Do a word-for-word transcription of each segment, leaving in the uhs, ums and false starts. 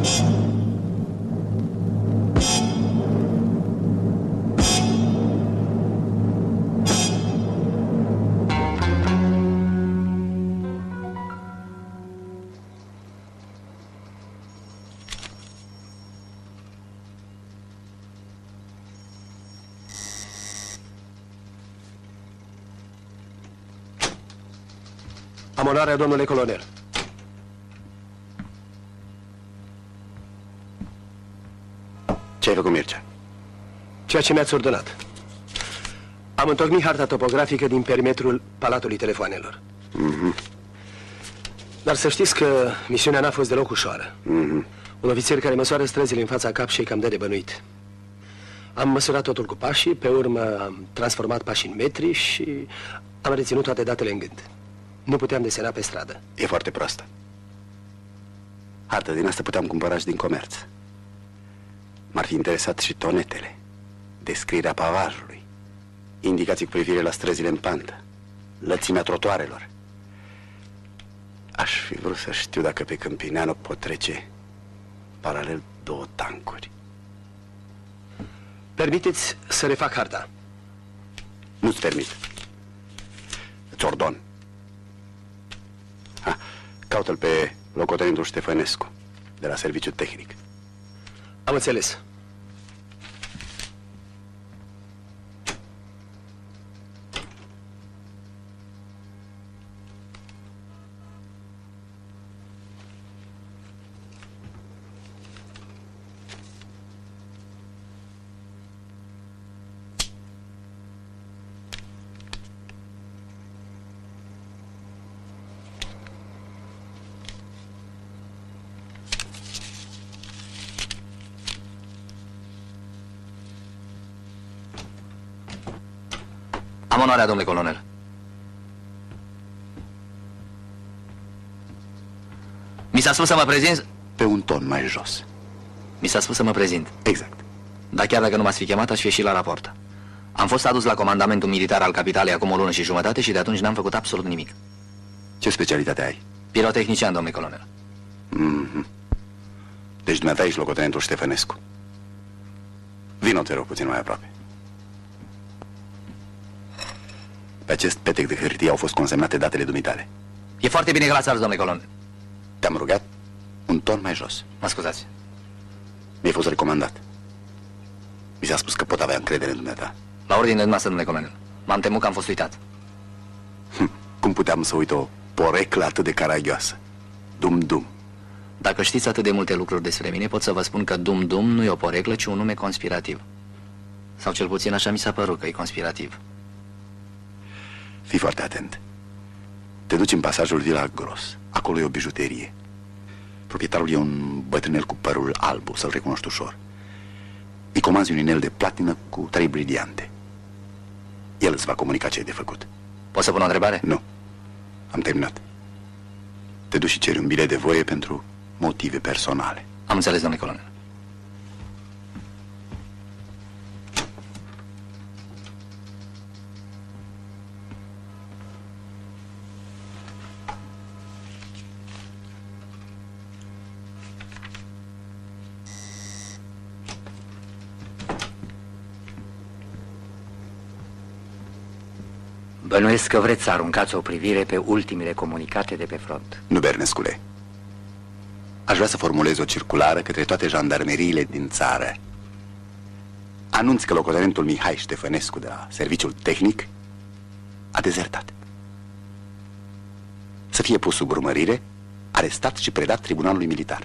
Am onoarea, domnule colonel. Ce ai făcut, Mircea? Ceea ce mi-ați ordonat. Am întocmit harta topografică din perimetrul Palatului Telefoanelor. Mm-hmm. Dar să știți că misiunea n-a fost deloc ușoară. Mm-hmm. Un ofițer care măsoară străzile în fața capșei cam dă de bănuit. Am măsurat totul cu pașii, pe urmă am transformat pașii în metri și am reținut toate datele în gând. Nu puteam desena pe stradă. E foarte proastă. Hartă din asta puteam cumpăra și din comerț. M-ar fi interesat și tonetele, descrierea pavajului, indicații cu privire la străzile în pantă, lățimea trotuarelor. Aș fi vrut să știu dacă pe Câmpineanu pot trece paralel două tancuri. Permiteți să refac harta. Nu-ți permit. Îți ordon. Ha, caută-l pe locotenentul Ștefănescu, de la Serviciul Tehnic. Am înțeles. Am onoarea, domnule colonel. Mi s-a spus să mă prezint... Pe un ton mai jos. Mi s-a spus să mă prezint. Exact. Dar chiar dacă nu m-ați fi chemat, aș fi ieșit la raport. Am fost adus la comandamentul militar al capitalei acum o lună și jumătate și de atunci n-am făcut absolut nimic. Ce specialitate ai? Pirotehnician, domnule colonel. Mm-hmm. Deci dumneata ești locotenentul Ștefănescu. Vino, te rog, puțin mai aproape. Pe acest petec de hârtie au fost consemnate datele dumitale. E foarte bine că l-ați ars, domnule colonel. Te-am rugat un ton mai jos. Mă scuzați. Mi-ai fost recomandat. Mi s-a spus că pot avea încredere în dumneata. La ordine dumneavoastră, domnule colonel. M-am temut că am fost uitat. Hm, cum puteam să uit o poreclă atât de caragioasă? Dum-dum. Dacă știți atât de multe lucruri despre mine, pot să vă spun că Dum-Dum nu e o poreclă, ci un nume conspirativ. Sau cel puțin așa mi s-a părut că e conspirativ. Fii foarte atent. Te duci în pasajul Vila Gros. Acolo e o bijuterie. Proprietarul e un bătrânel cu părul alb, o să-l recunoști ușor. Îi comanzi un inel de platină cu trei briliante. El îți va comunica ce e de făcut. Poți să pun o întrebare? Nu. Am terminat. Te duci și ceri un bilet de voie pentru motive personale. Am înțeles, domnule colonel. Bănuiesc că vreți să aruncați o privire pe ultimele comunicate de pe front. Nu, Bernescule. Aș vrea să formulez o circulară către toate jandarmeriile din țară. Anunț că locotenentul Mihai Ștefănescu de la Serviciul Tehnic a dezertat. Să fie pus sub urmărire, arestat și predat tribunalului militar.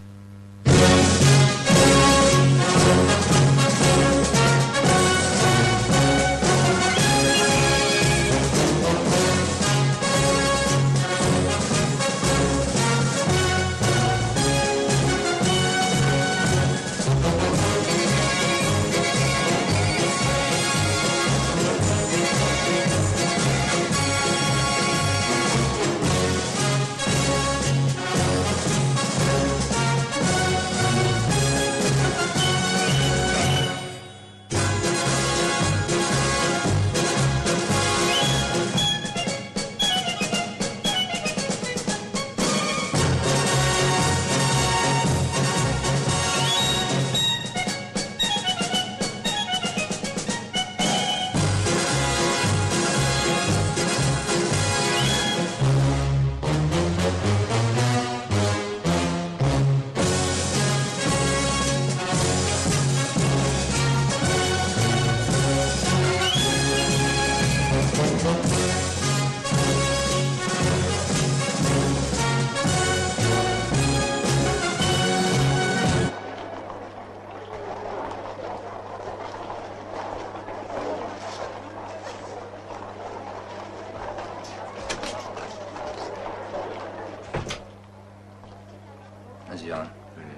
ziua.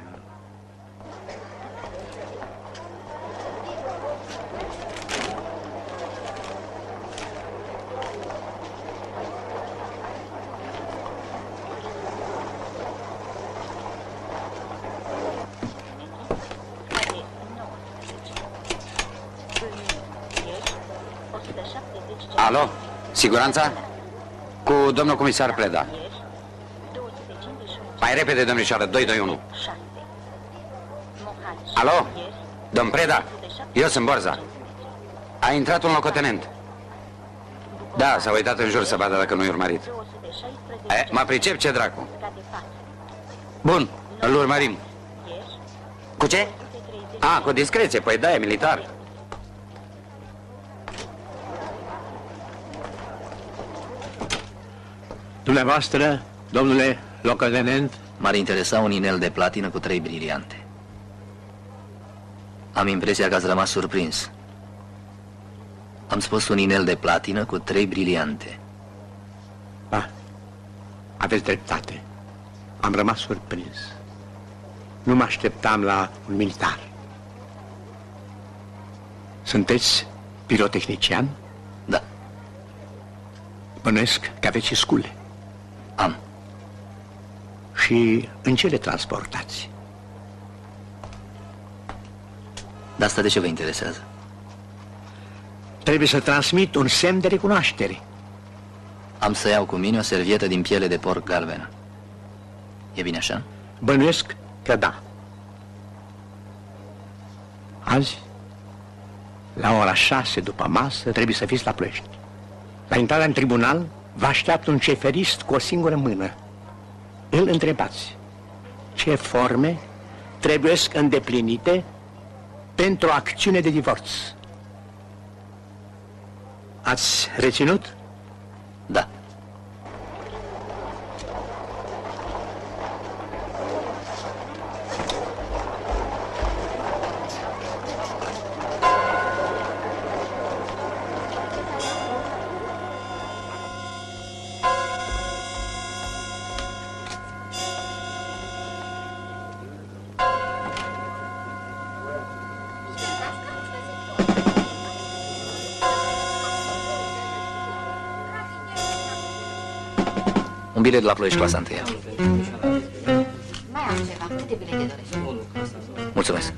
Alo? Siguranța? Cu domnul comisar Preda. Mai repede, domnișoară, doi doi unu. Alo? Domn Preda? Eu sunt Borza. A intrat un locotenent. Da, s-a uitat în jur să vadă dacă nu-i urmărit. E, mă pricep, ce dracu. Bun, îl urmărim. Cu ce? A, cu discreție, păi da, e militar. Dumneavoastră, domnule locotenent? M-ar interesa un inel de platină cu trei briliante. Am impresia că ați rămas surprins. Am spus un inel de platină cu trei briliante. Da, aveți dreptate. Am rămas surprins. Nu mă așteptam la un militar. Sunteți pirotehnician? Da. Bănuiesc că aveți și scule. Am. Și în ce le transportați? Dar asta de ce vă interesează? Trebuie să transmit un semn de recunoaștere. Am să iau cu mine o servietă din piele de porc galbenă. E bine așa? Bănuiesc că da. Azi, la ora șase după masă, trebuie să fiți la Ploiești. La intrarea în tribunal, vă așteaptă un ceferist cu o singură mână. Îl întrebați ce forme trebuie îndeplinite pentru o acțiune de divorț. Ați reținut? Da. Un bilet la Ploiești, clasa întâia. Mai am ceva. Câte bilete dorești? Mulțumesc.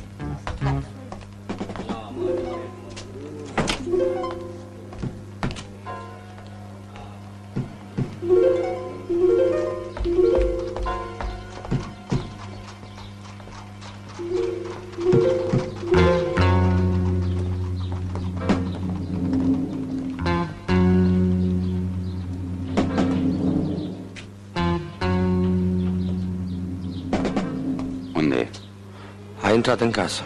A intrat în casă.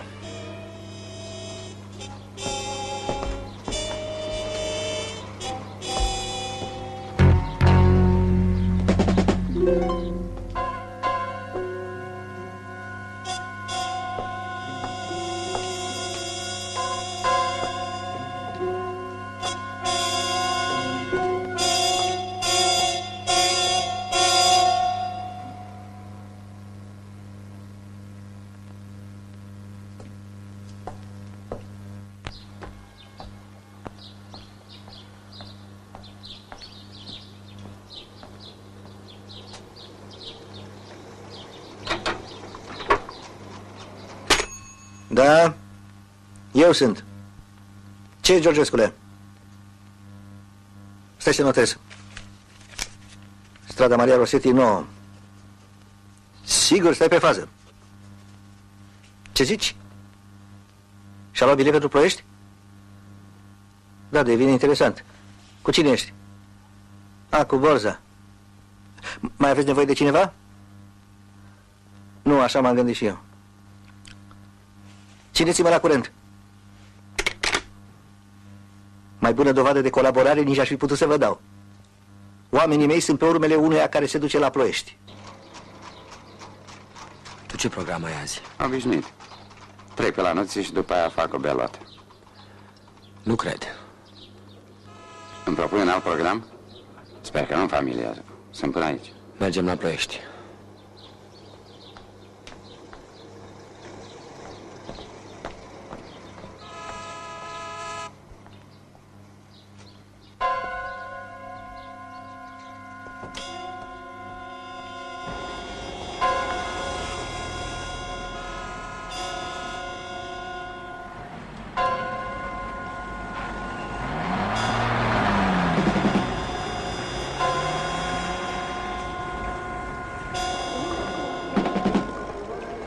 Da, eu sunt. Ce, Georgescule? Stai să notez. Strada Maria Rosetti nouă. Sigur, stai pe fază. Ce zici? Și-a luat bilet pentru Ploiești? Da, devine interesant. Cu cine ești? A, cu Borza. Mai aveți nevoie de cineva? Nu, așa m-am gândit și eu. Țineți-mă la curent. Mai bună dovadă de colaborare nici aș fi putut să vă dau. Oamenii mei sunt pe urmele unuia care se duce la Ploiești. Tu ce program ai azi? Obișnuit. Trec pe la noție și după aia fac o belotă. Nu cred. Îmi propui un alt program? Sper că nu-mi familiar. Sunt până aici. Mergem la Ploiești.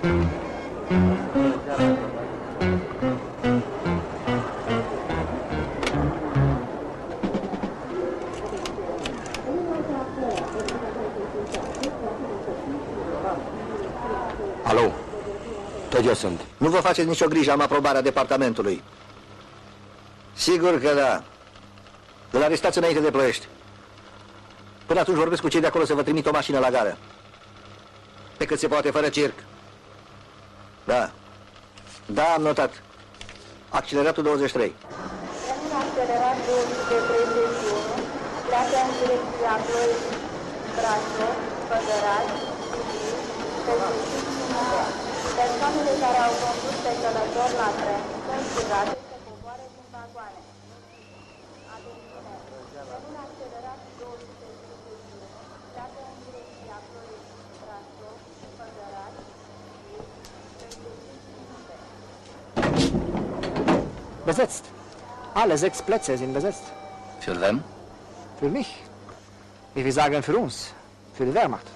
Alo, tot eu sunt. Nu vă faceți nicio grijă, am aprobarea departamentului. Sigur că da. Îl arestați înainte de Ploiești. Până atunci vorbesc cu cei de acolo să vă trimit o mașină la gară. Pe cât se poate, fără circ. Da. Da, am notat. Acceleratul douăzeci și trei. Accelerat două sute treizeci și unu, pleacă în direcția Ploiești, Brașov, Făgăraș, Sibiu, peste cinci minute. Persoanele care au condus pe călător la tren sunt rugate să coboare din vagoane. Atențiune! Trenul accelerat două sute treizeci și unu, pleacă în direcția Ploiești, Brașov, Făgăraș, Sibiu, peste cinci minute. Besetzt. Alle sechs Plätze sind besetzt. Für wem? Für mich. Ich will sagen für uns. Für die Wehrmacht.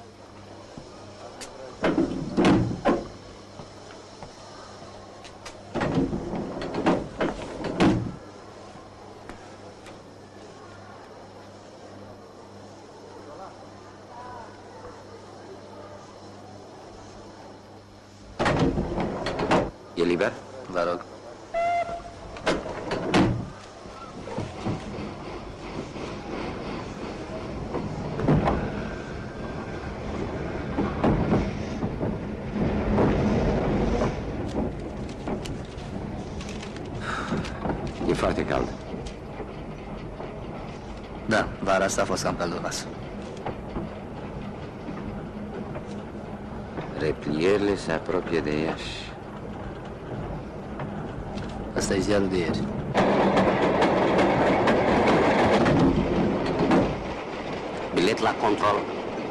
E liber? Vă rog. E foarte cald. Da, vara asta a fost cam călduros. Replierile se apropie de Iași. Asta e ziarul de ieri. Bilet la control.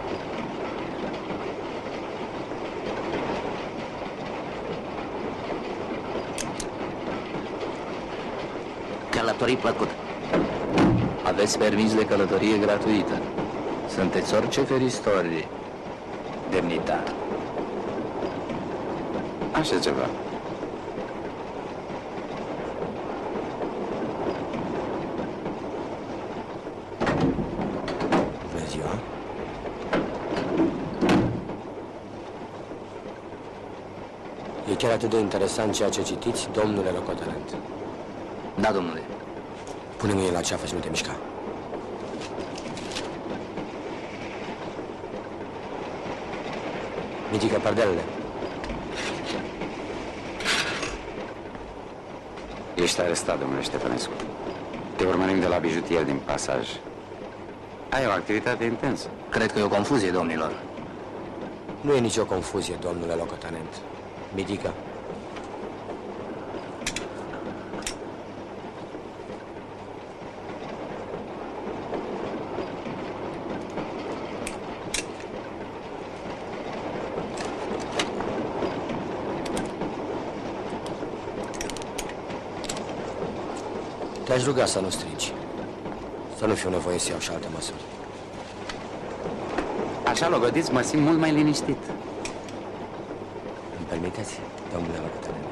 Călătorii plăcut. Aveți permis de călătorie gratuită. Sunteți orice feristori demnitar. Așa ceva. Bună ziua. E chiar atât de interesant ceea ce citiți, domnule locotenent. Da, domnule. Pune mâine la ceafă și nu te mișca. Mitică pardelele. Ești arestat, domnule Ștefănescu. Te urmărim de la bijutier din pasaj. Ai o activitate intensă. Cred că e o confuzie, domnilor. Nu e nicio confuzie, domnule locotenent. Mitică. Te-aș ruga să nu strigi. Să nu fiu nevoie să iau și alte măsuri. Așa logodiți, mă simt mult mai liniștit. Îmi permiteți, domnule locotenent?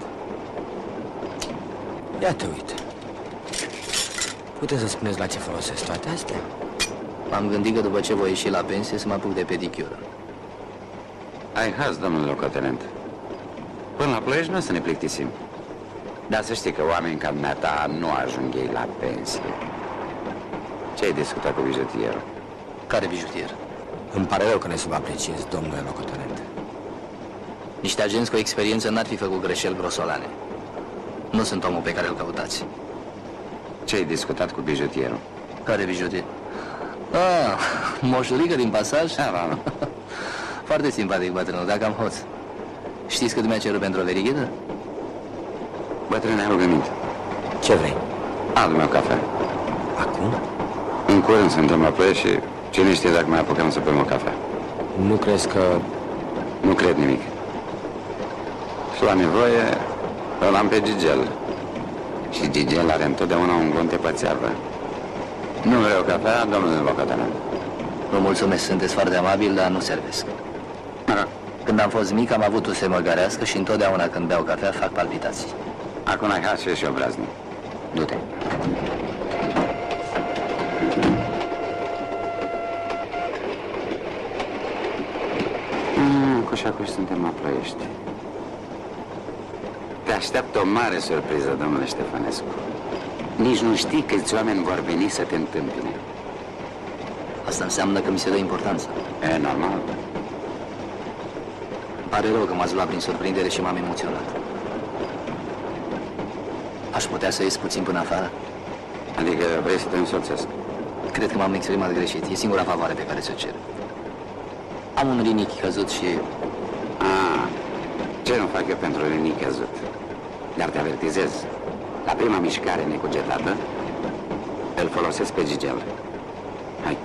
Iată, uite. Puteți să spuneți la ce folosesc toate astea? M-am gândit că după ce voi ieși la pensie să mă apuc de pedicură. Ai haz, domnule locotenent. Până la Ploiești nu o să ne plictisim. Dar să știi că oameni ca dumneata nu ajung ei la pensie. Ce ai discutat cu bijutierul? Care bijutier? Îmi pare rău că ne subapreciez, domnule locotenent. Niște agenți cu experiență n-ar fi făcut greșeli grosolane. Nu sunt omul pe care îl căutați. Ce ai discutat cu bijutierul? Care bijutier? Ah, moșurică din pasaj? Da, da, da. Foarte simpatic, bătrânul, dacă am hoț. Știți că mi-a cerut pentru o verighidă? Bătrâne, am rugăminte. Ce vrei? Adu-mi o cafea. Acum? În curând suntem la Ploiești și cine știe dacă mai apucăm să bem o cafea. Nu crezi că... Nu cred nimic. Și la nevoie îl am pe Gigel. Și Gigel are întotdeauna un gonte pe țeavă. Nu vreau cafea, domnule locotenent. Vă mulțumesc, sunteți foarte amabil, dar nu servesc. Da. Când am fost mic, am avut o semăgărească și întotdeauna când beau cafea, fac palpitații. Acum hai să ieși obraznic. Du-te. Mm, cu și acuși suntem la Ploiești. Te așteaptă o mare surpriză, domnule Ștefănescu. Nici nu știi câți oameni vor veni să te întâmpine. Asta înseamnă că mi se dă importanță. E normal. Pare rău că m-ați luat prin surprindere și m-am emoționat. Aș putea să ies puțin până afară? Adică vrei să te însoțesc? Cred că m-am exprimat greșit. E singura favoare pe care ți-o cer. Am un rinichi căzut și... Ah, ce nu fac eu pentru rinichi căzut? Dar te avertizez. La prima mișcare necugetată, îl folosesc pe Gigel. Hai.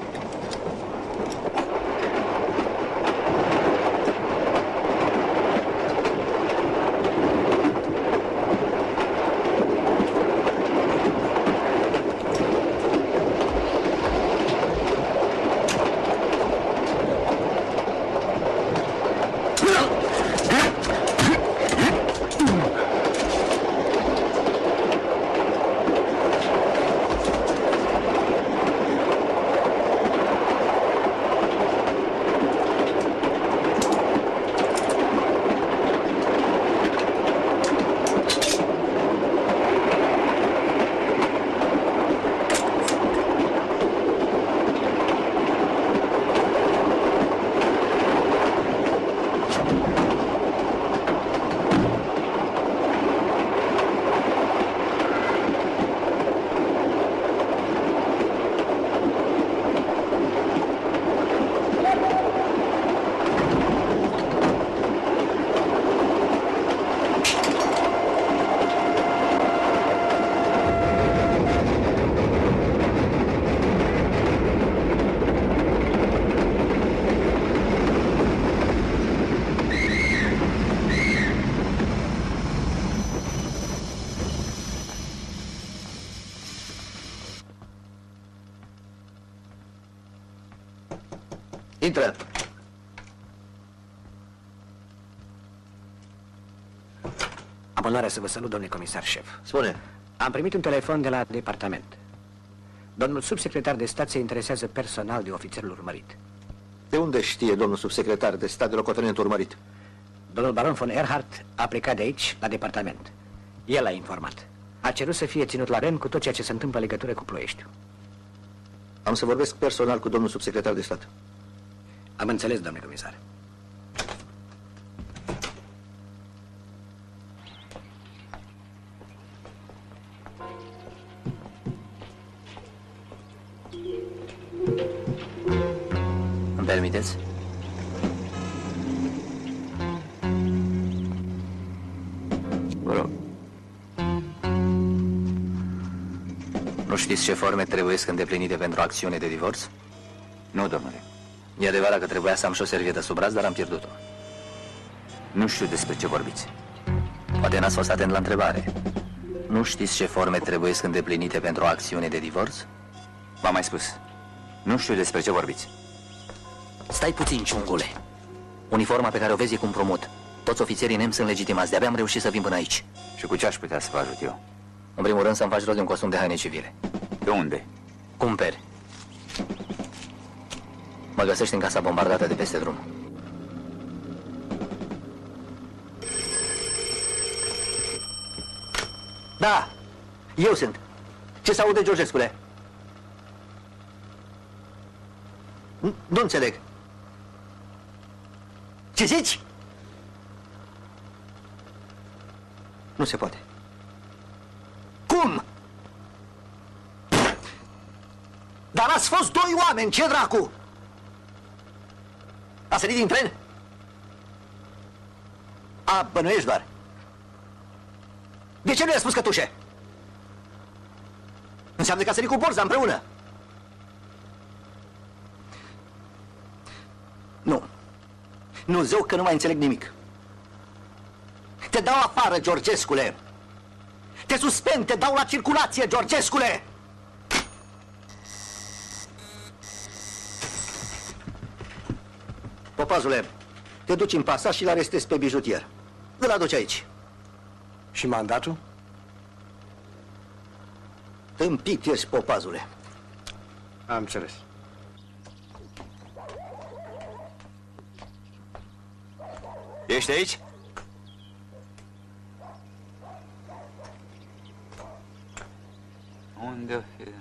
Intră! Am onoarea să vă salut, domnule comisar șef. Spune. Am primit un telefon de la departament. Domnul subsecretar de stat se interesează personal de ofițerul urmărit. De unde știe domnul subsecretar de stat de locotenent urmărit? Domnul baron von Erhardt a plecat de aici, la departament. El a informat. A cerut să fie ținut la rând cu tot ceea ce se întâmplă în legătură cu Ploieștiul. Am să vorbesc personal cu domnul subsecretar de stat. Am înțeles, domnule comisar. Îmi permiteți? Vă rog. Nu știți ce forme trebuie să îndeplinite pentru acțiune de divorț? Nu, domnule. E adevărat că trebuia să am și o servietă sub braț, dar am pierdut-o. Nu știu despre ce vorbiți. Poate n-ați fost atent la întrebare. Nu știți ce forme trebuie să îndeplinite pentru o acțiune de divorț? V-am mai spus. Nu știu despre ce vorbiți. Stai puțin, ciungule. Uniforma pe care o vezi e cu împrumut. Toți ofițerii nem sunt legitimați. De-abia am reușit să vin până aici. Și cu ce aș putea să vă ajut eu? În primul rând să-mi faci rost de un costum de haine civile. De unde? Cumperi. Mă găsești în casa bombardată de peste drum. Da, eu sunt. Ce se aude, Georgescule? Nu, nu înțeleg. Ce zici? Nu se poate. Cum? Dar ați fost doi oameni, ce dracu? A sărit din tren? A, bănuiești doar. De ce nu i-a spus cătușe? Înseamnă că a sărit cu Borza împreună. Nu. Nu, zău că nu mai înțeleg nimic. Te dau afară, Georgescule. Te suspend, te dau la circulație, Georgescule. Popazule, Te duci în pasaj și-l arestezi pe bijutier. Îl aduci aici. Și mandatul? Tâmpit ești, popazule. Am înțeles. Ești aici? Unde o fi?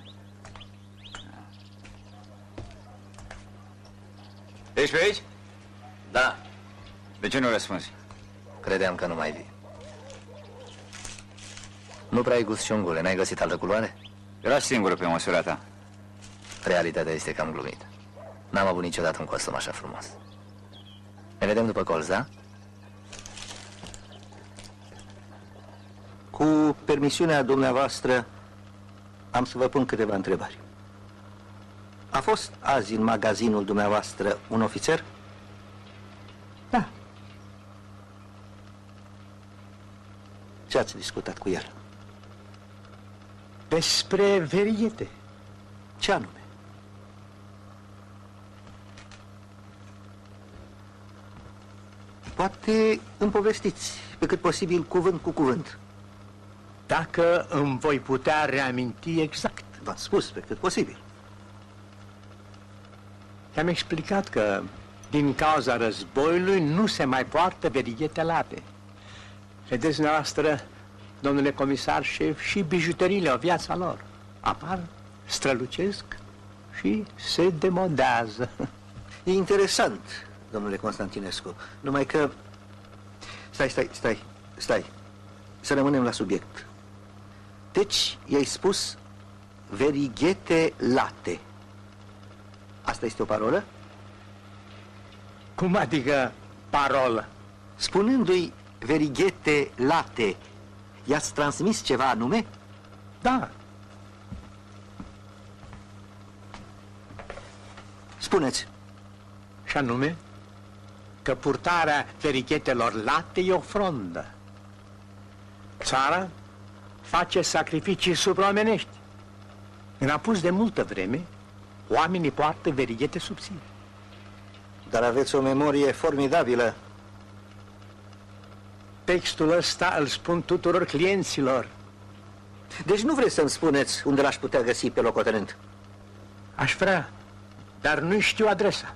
Ești pe aici? Da. De ce nu răspunzi? Credeam că nu mai vii. Nu prea ai gust șungule, n-ai găsit altă culoare? Era singură pe măsura ta. Realitatea este că am glumit. N-am avut niciodată un costum așa frumos. Ne vedem după colț, da? Cu permisiunea dumneavoastră, am să vă pun câteva întrebări. A fost azi în magazinul dumneavoastră un ofițer? Da. Ce ați discutat cu el? Despre verighete. Ce anume? Poate îmi povestiți, pe cât posibil, cuvânt cu cuvânt. Dacă îmi voi putea reaminti exact. V-am spus, pe cât posibil. Te-am explicat că din cauza războiului nu se mai poartă verighete late. Vedeți dumneavoastră, domnule comisar șef, și bijuteriile au viața lor. Apar, strălucesc și se demodează. E interesant, domnule Constantinescu, numai că... Stai, stai, stai, stai. Să rămânem la subiect. Deci, i-ai spus verighete late. Asta este o parolă? Cum adică parolă? Spunându-i verighete late, i-ați transmis ceva anume? Da. Spuneți. Și anume că purtarea verighetelor late e o frondă. Țara face sacrificii supraomenești. În apus de multă vreme, oamenii poartă verighete subțiri. Dar aveți o memorie formidabilă. Textul ăsta îl spun tuturor clienților. Deci nu vreți să-mi spuneți unde l-aș putea găsi pe locotenent? Aș vrea, dar nu știu adresa.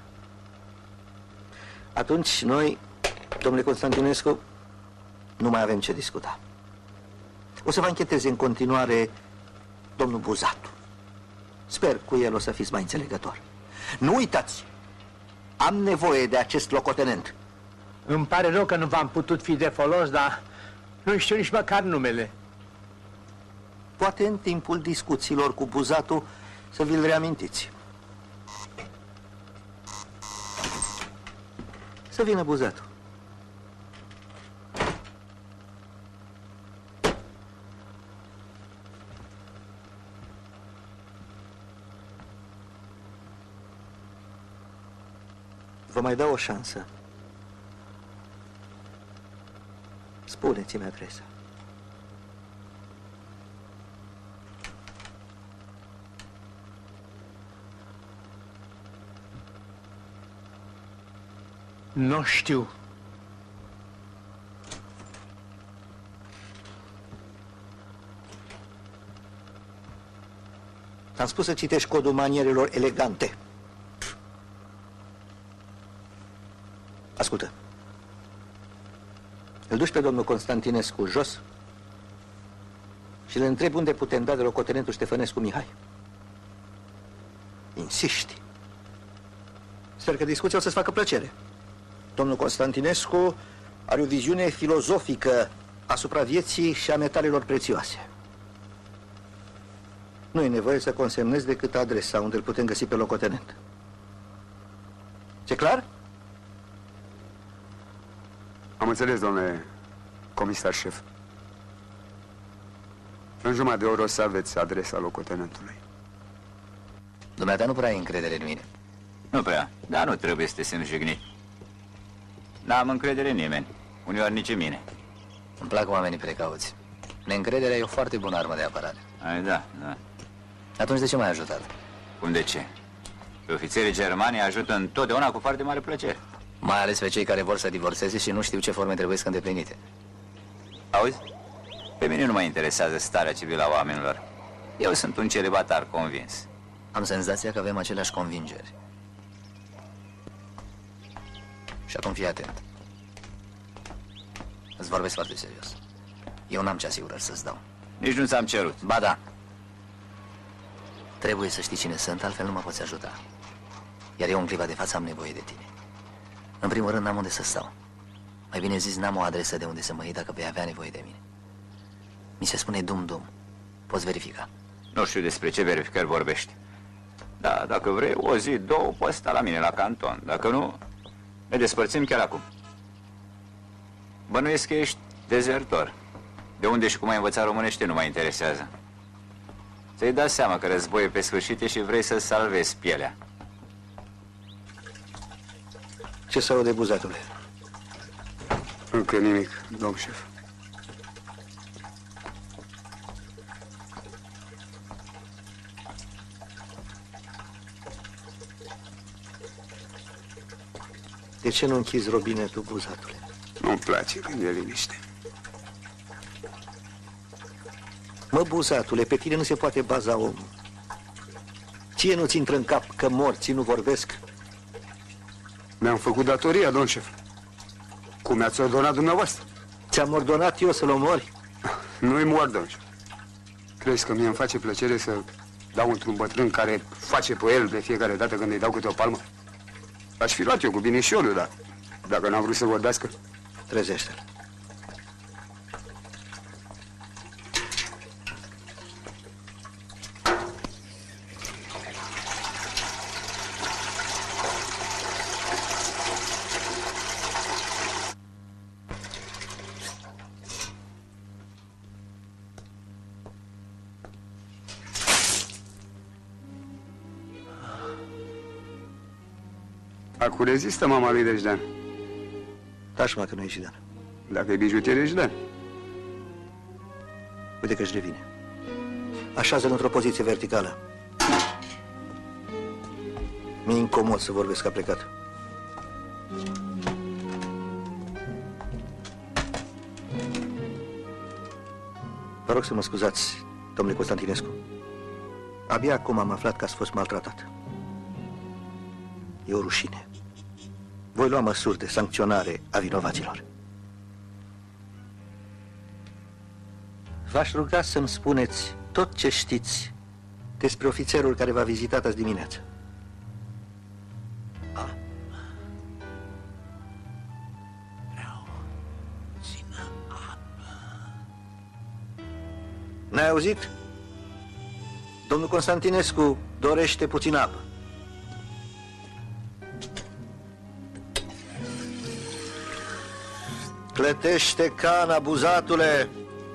Atunci noi, domnule Constantinescu, nu mai avem ce discuta. O să vă încheteze în continuare domnul Buzatu. Sper cu el o să fiți mai înțelegător. Nu uitați, am nevoie de acest locotenent. Îmi pare rău că nu v-am putut fi de folos, dar nu știu nici măcar numele. Poate în timpul discuțiilor cu Buzatu să vi-l reamintiți. Să vină Buzatu. Vă mai dau o șansă. Spuneți-mi adresa. Nu știu. Am spus să citești codul manierelor elegante. Ascultă. Îl duci pe domnul Constantinescu jos și le întrebi unde putem da de locotenentul Ștefănescu Mihai. Insiști. Sper că discuția o să-ți facă plăcere. Domnul Constantinescu are o viziune filozofică asupra vieții și a metalelor prețioase. Nu e nevoie să consemnezi decât adresa unde îl putem găsi pe locotenent. Ce clar? Am înțeles, domnule comisar șef. În jumătate de oră o să aveți adresa locotenentului. Dumneata nu prea ai încredere în mine. Nu prea, dar nu trebuie să te simți jignit. N-am încredere în nimeni, uneori nici în mine. Îmi plac oamenii precauți. Neîncrederea e o foarte bună armă de apărare. Ai, da, da. Atunci de ce m-ai ajutat? Cum de ce? Pe ofițerii germani ajută întotdeauna cu foarte mare plăcere. Mai ales pe cei care vor să divorțeze și nu știu ce forme trebuie să îndeplinite. Auzi? Pe mine nu mă interesează starea civilă a oamenilor. Eu sunt un celibatar convins. Am senzația că avem aceleași convingeri. Și acum fii atent. Îți vorbesc foarte serios. Eu n-am ce asigurări să-ți dau. Nici nu ți-am cerut. Ba da. Trebuie să știi cine sunt, altfel nu mă poți ajuta. Iar eu în clipa de față am nevoie de tine. În primul rând n-am unde să stau. Mai bine zis, n-am o adresă de unde să mă iei dacă vei avea nevoie de mine. Mi se spune dum-dum. Poți verifica. Nu știu despre ce verificări vorbești. Da, dacă vrei, o zi, două, poți sta la mine la canton. Dacă nu, ne despărțim chiar acum. Bănuiesc că ești dezertor. De unde și cum ai învățat românește nu mă interesează. Ți-ai dat seama că războiul pe sfârșit și vrei să salvezi pielea. Ce s-au de buzatule? Încă nimic, domn șef. De ce nu închizi robinetul, buzatule? Nu-mi place când e liniște. Mă, buzatule, pe tine nu se poate baza omul. Ție nu-ți intră în cap că morții nu vorbesc? Mi-am făcut datoria, domn șef. Cum mi-ați ordonat dumneavoastră. Ți-am ordonat eu să-l omori? Nu-i mor, domn șef. Crezi că mie îmi face plăcere să dau într-un bătrân care face pe el de fiecare dată când îi dau câte o palmă? Aș fi luat eu cu binișorul, dar dacă n-am vrut să vorbească... Trezește-l. Acu rezistă mama lui Dejdan. Taci, mă, că nu e Jidan. Dacă e bijutier, e Jidan. Uite că își revine. Așează-l într-o poziție verticală. Mi-e incomod să vorbesc că a plecat. Vă rog să mă scuzați, domnule Constantinescu. Abia acum am aflat că ați fost maltratat. E o rușine. Voi lua măsuri de sancționare a vinovaților. V-aș ruga să-mi spuneți tot ce știți despre ofițerul care v-a vizitat azi dimineață. A. Vreau puțină apă. N-ai auzit? Domnul Constantinescu dorește puțină apă. Clătește cana, buzatule!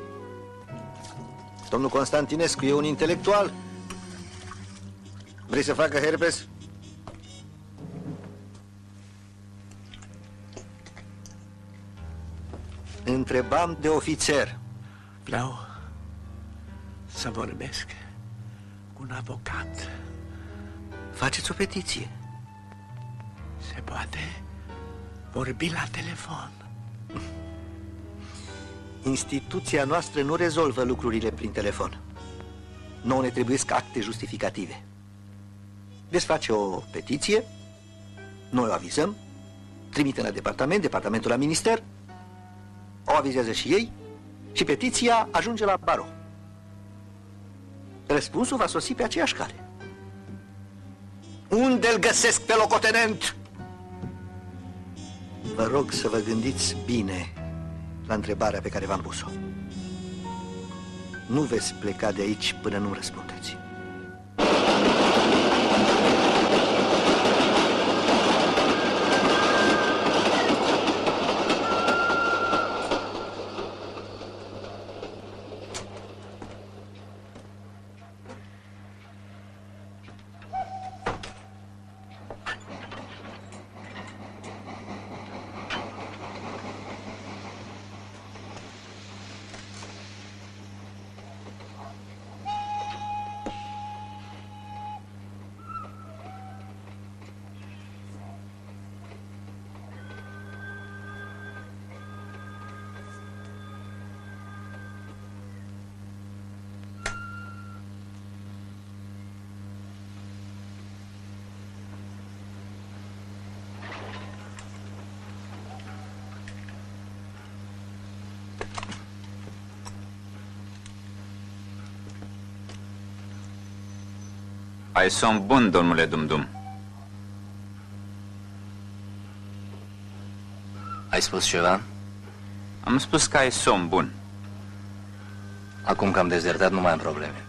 Domnul Constantinescu e un intelectual? Vrei să facă herpes? Întrebam de ofițer. Vreau să vorbesc cu un avocat. Faceți o petiție. Se poate vorbi la telefon. Instituția noastră nu rezolvă lucrurile prin telefon. Nouă ne trebuiesc acte justificative. Veți face o petiție, noi o avizăm, trimitem la departament, departamentul la minister, o avizează și ei și petiția ajunge la baro. Răspunsul va sosi pe aceeași cale. Unde-l găsesc pe locotenent? Vă rog să vă gândiți bine la întrebarea pe care v-am pus-o. Nu veți pleca de aici până nu răspundeți. Ai somn bun, domnule Dumdum. Ai spus ceva? Am spus că ai somn bun. Acum că am dezertat, nu mai am probleme.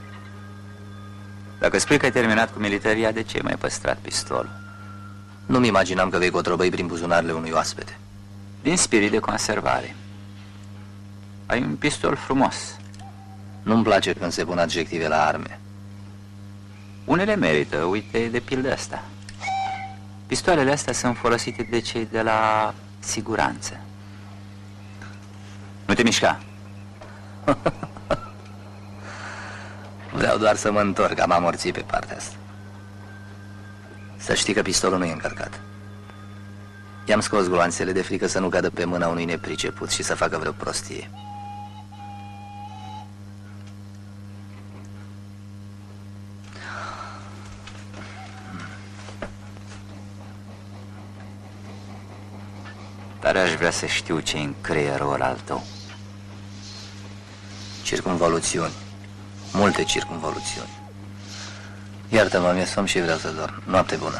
Dacă spui că ai terminat cu militaria, de ce mai păstrat pistolul? Nu-mi imaginam că vei cotrobăi prin buzunarele unui oaspete. Din spirit de conservare. Ai un pistol frumos. Nu-mi place când se pun adjective la arme. Unele merită, uite, de pildă asta. Pistoalele astea sunt folosite de cei de la siguranță. Nu te mișca. Vreau doar să mă întorc, am amorțit pe partea asta. Să știi că pistolul nu e încărcat. I-am scos gloanțele de frică să nu cadă pe mâna unui nepriceput și să facă vreo prostie. Dar aș vrea să știu ce-i în creierul al tău. Circumvoluțiuni. Multe circumvoluțiuni. Iartă-mă, mi-e somn și vreau să dorm. Noapte bună.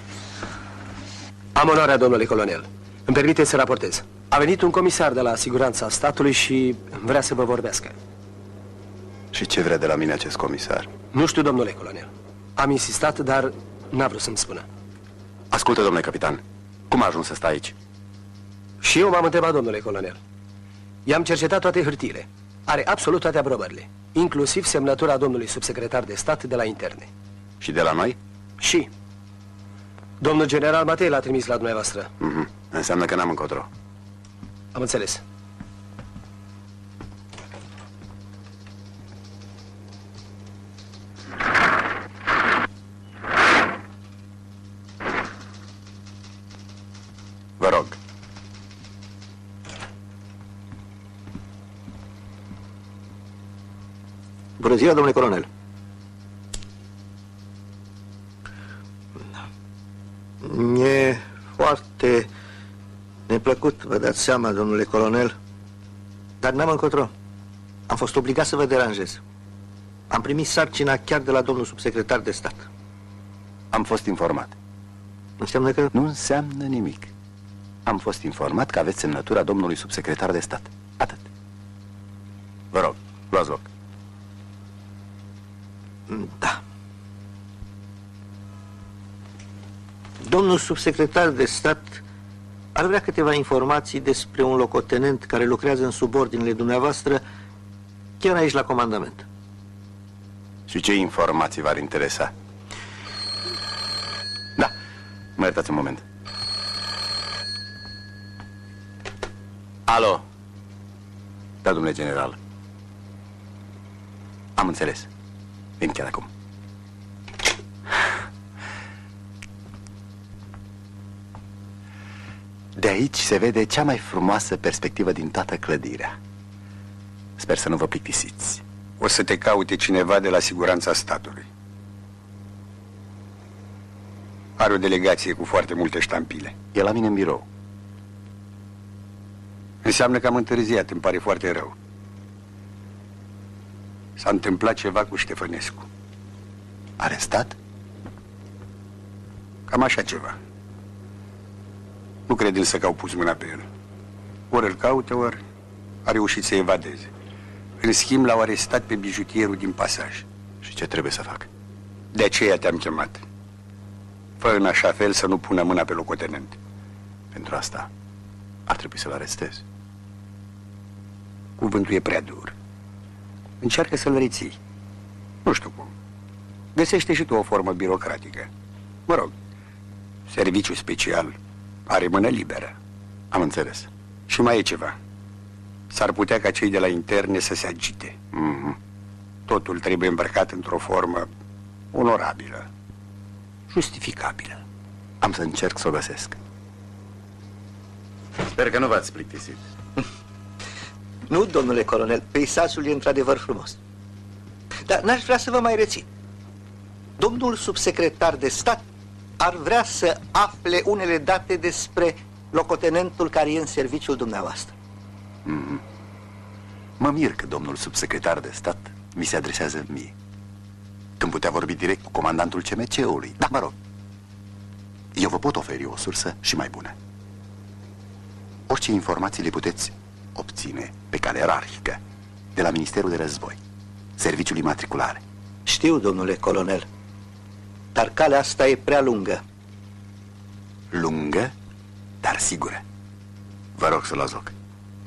Am onoarea, domnule colonel. Îmi permite să raportez. A venit un comisar de la Siguranța Statului și vrea să vă vorbească. Și ce vrea de la mine acest comisar? Nu știu, domnule colonel. Am insistat, dar n-a vrut să-mi spună. Ascultă, domnule capitan, cum a ajuns să stai aici? Și eu m-am întrebat, domnule colonel. I-am cercetat toate hârtiile. Are absolut toate aprobările, inclusiv semnătura domnului subsecretar de stat de la interne. Și de la noi? Și. Domnul general Matei l-a trimis la dumneavoastră. Mm-hmm. Înseamnă că n-am încotro. Am înțeles. Vă rog. Bună ziua, domnule colonel. E foarte neplăcut, vă dați seama, domnule colonel, dar n-am încotro. Am fost obligat să vă deranjez. Am primit sarcina chiar de la domnul subsecretar de stat. Am fost informat. Înseamnă că... Nu înseamnă nimic. Am fost informat că aveți semnătura domnului subsecretar de stat. Atât. Vă rog, luați loc. Da. Domnul subsecretar de stat ar vrea câteva informații despre un locotenent care lucrează în subordinele dumneavoastră, chiar aici la comandament. Și ce informații v-ar interesa? Da, mă iertați un moment. Alo? Da, domnule general. Am înțeles. Vin chiar acum. De aici se vede cea mai frumoasă perspectivă din toată clădirea. Sper să nu vă plictisiți. O să te caute cineva de la Siguranța Statului. Are o delegație cu foarte multe ștampile. E la mine în birou. Înseamnă că am întârziat, îmi pare foarte rău. S-a întâmplat ceva cu Ștefănescu. Arestat? Cam așa ceva. Nu cred însă că au pus mâna pe el. Ori îl caută, ori a reușit să evadeze. În schimb, l-au arestat pe bijutierul din Pasaj. Și ce trebuie să fac? De aceea te-am chemat. Fă în așa fel să nu pună mâna pe locotenent. Pentru asta ar trebui să-l arestez. Cuvântul e prea dur. Încearcă să-l reții. Nu știu cum. Găsește și tu o formă birocratică. Mă rog, serviciu special are mână liberă. Am înțeles. Și mai e ceva. S-ar putea ca cei de la interne să se agite. Mm-hmm. Totul trebuie îmbrăcat într-o formă onorabilă, justificabilă. Am să încerc să o găsesc. Sper că nu v-ați plictisit. Nu, domnule colonel, peisajul e într-adevăr frumos. Dar n-aș vrea să vă mai rețin. Domnul subsecretar de stat ar vrea să afle unele date despre locotenentul care e în serviciul dumneavoastră. Mm-hmm. Mă mir că domnul subsecretar de stat mi se adresează mie. când putea vorbi direct cu comandantul C M C-ului. Da, mă rog, eu vă pot oferi o sursă și mai bună. Orice informații le puteți obține pe cale ierarhică de la Ministerul de Război, Serviciul Imatriculare. Știu, domnule colonel, dar calea asta e prea lungă. Lungă, dar sigură. Vă rog să luați loc.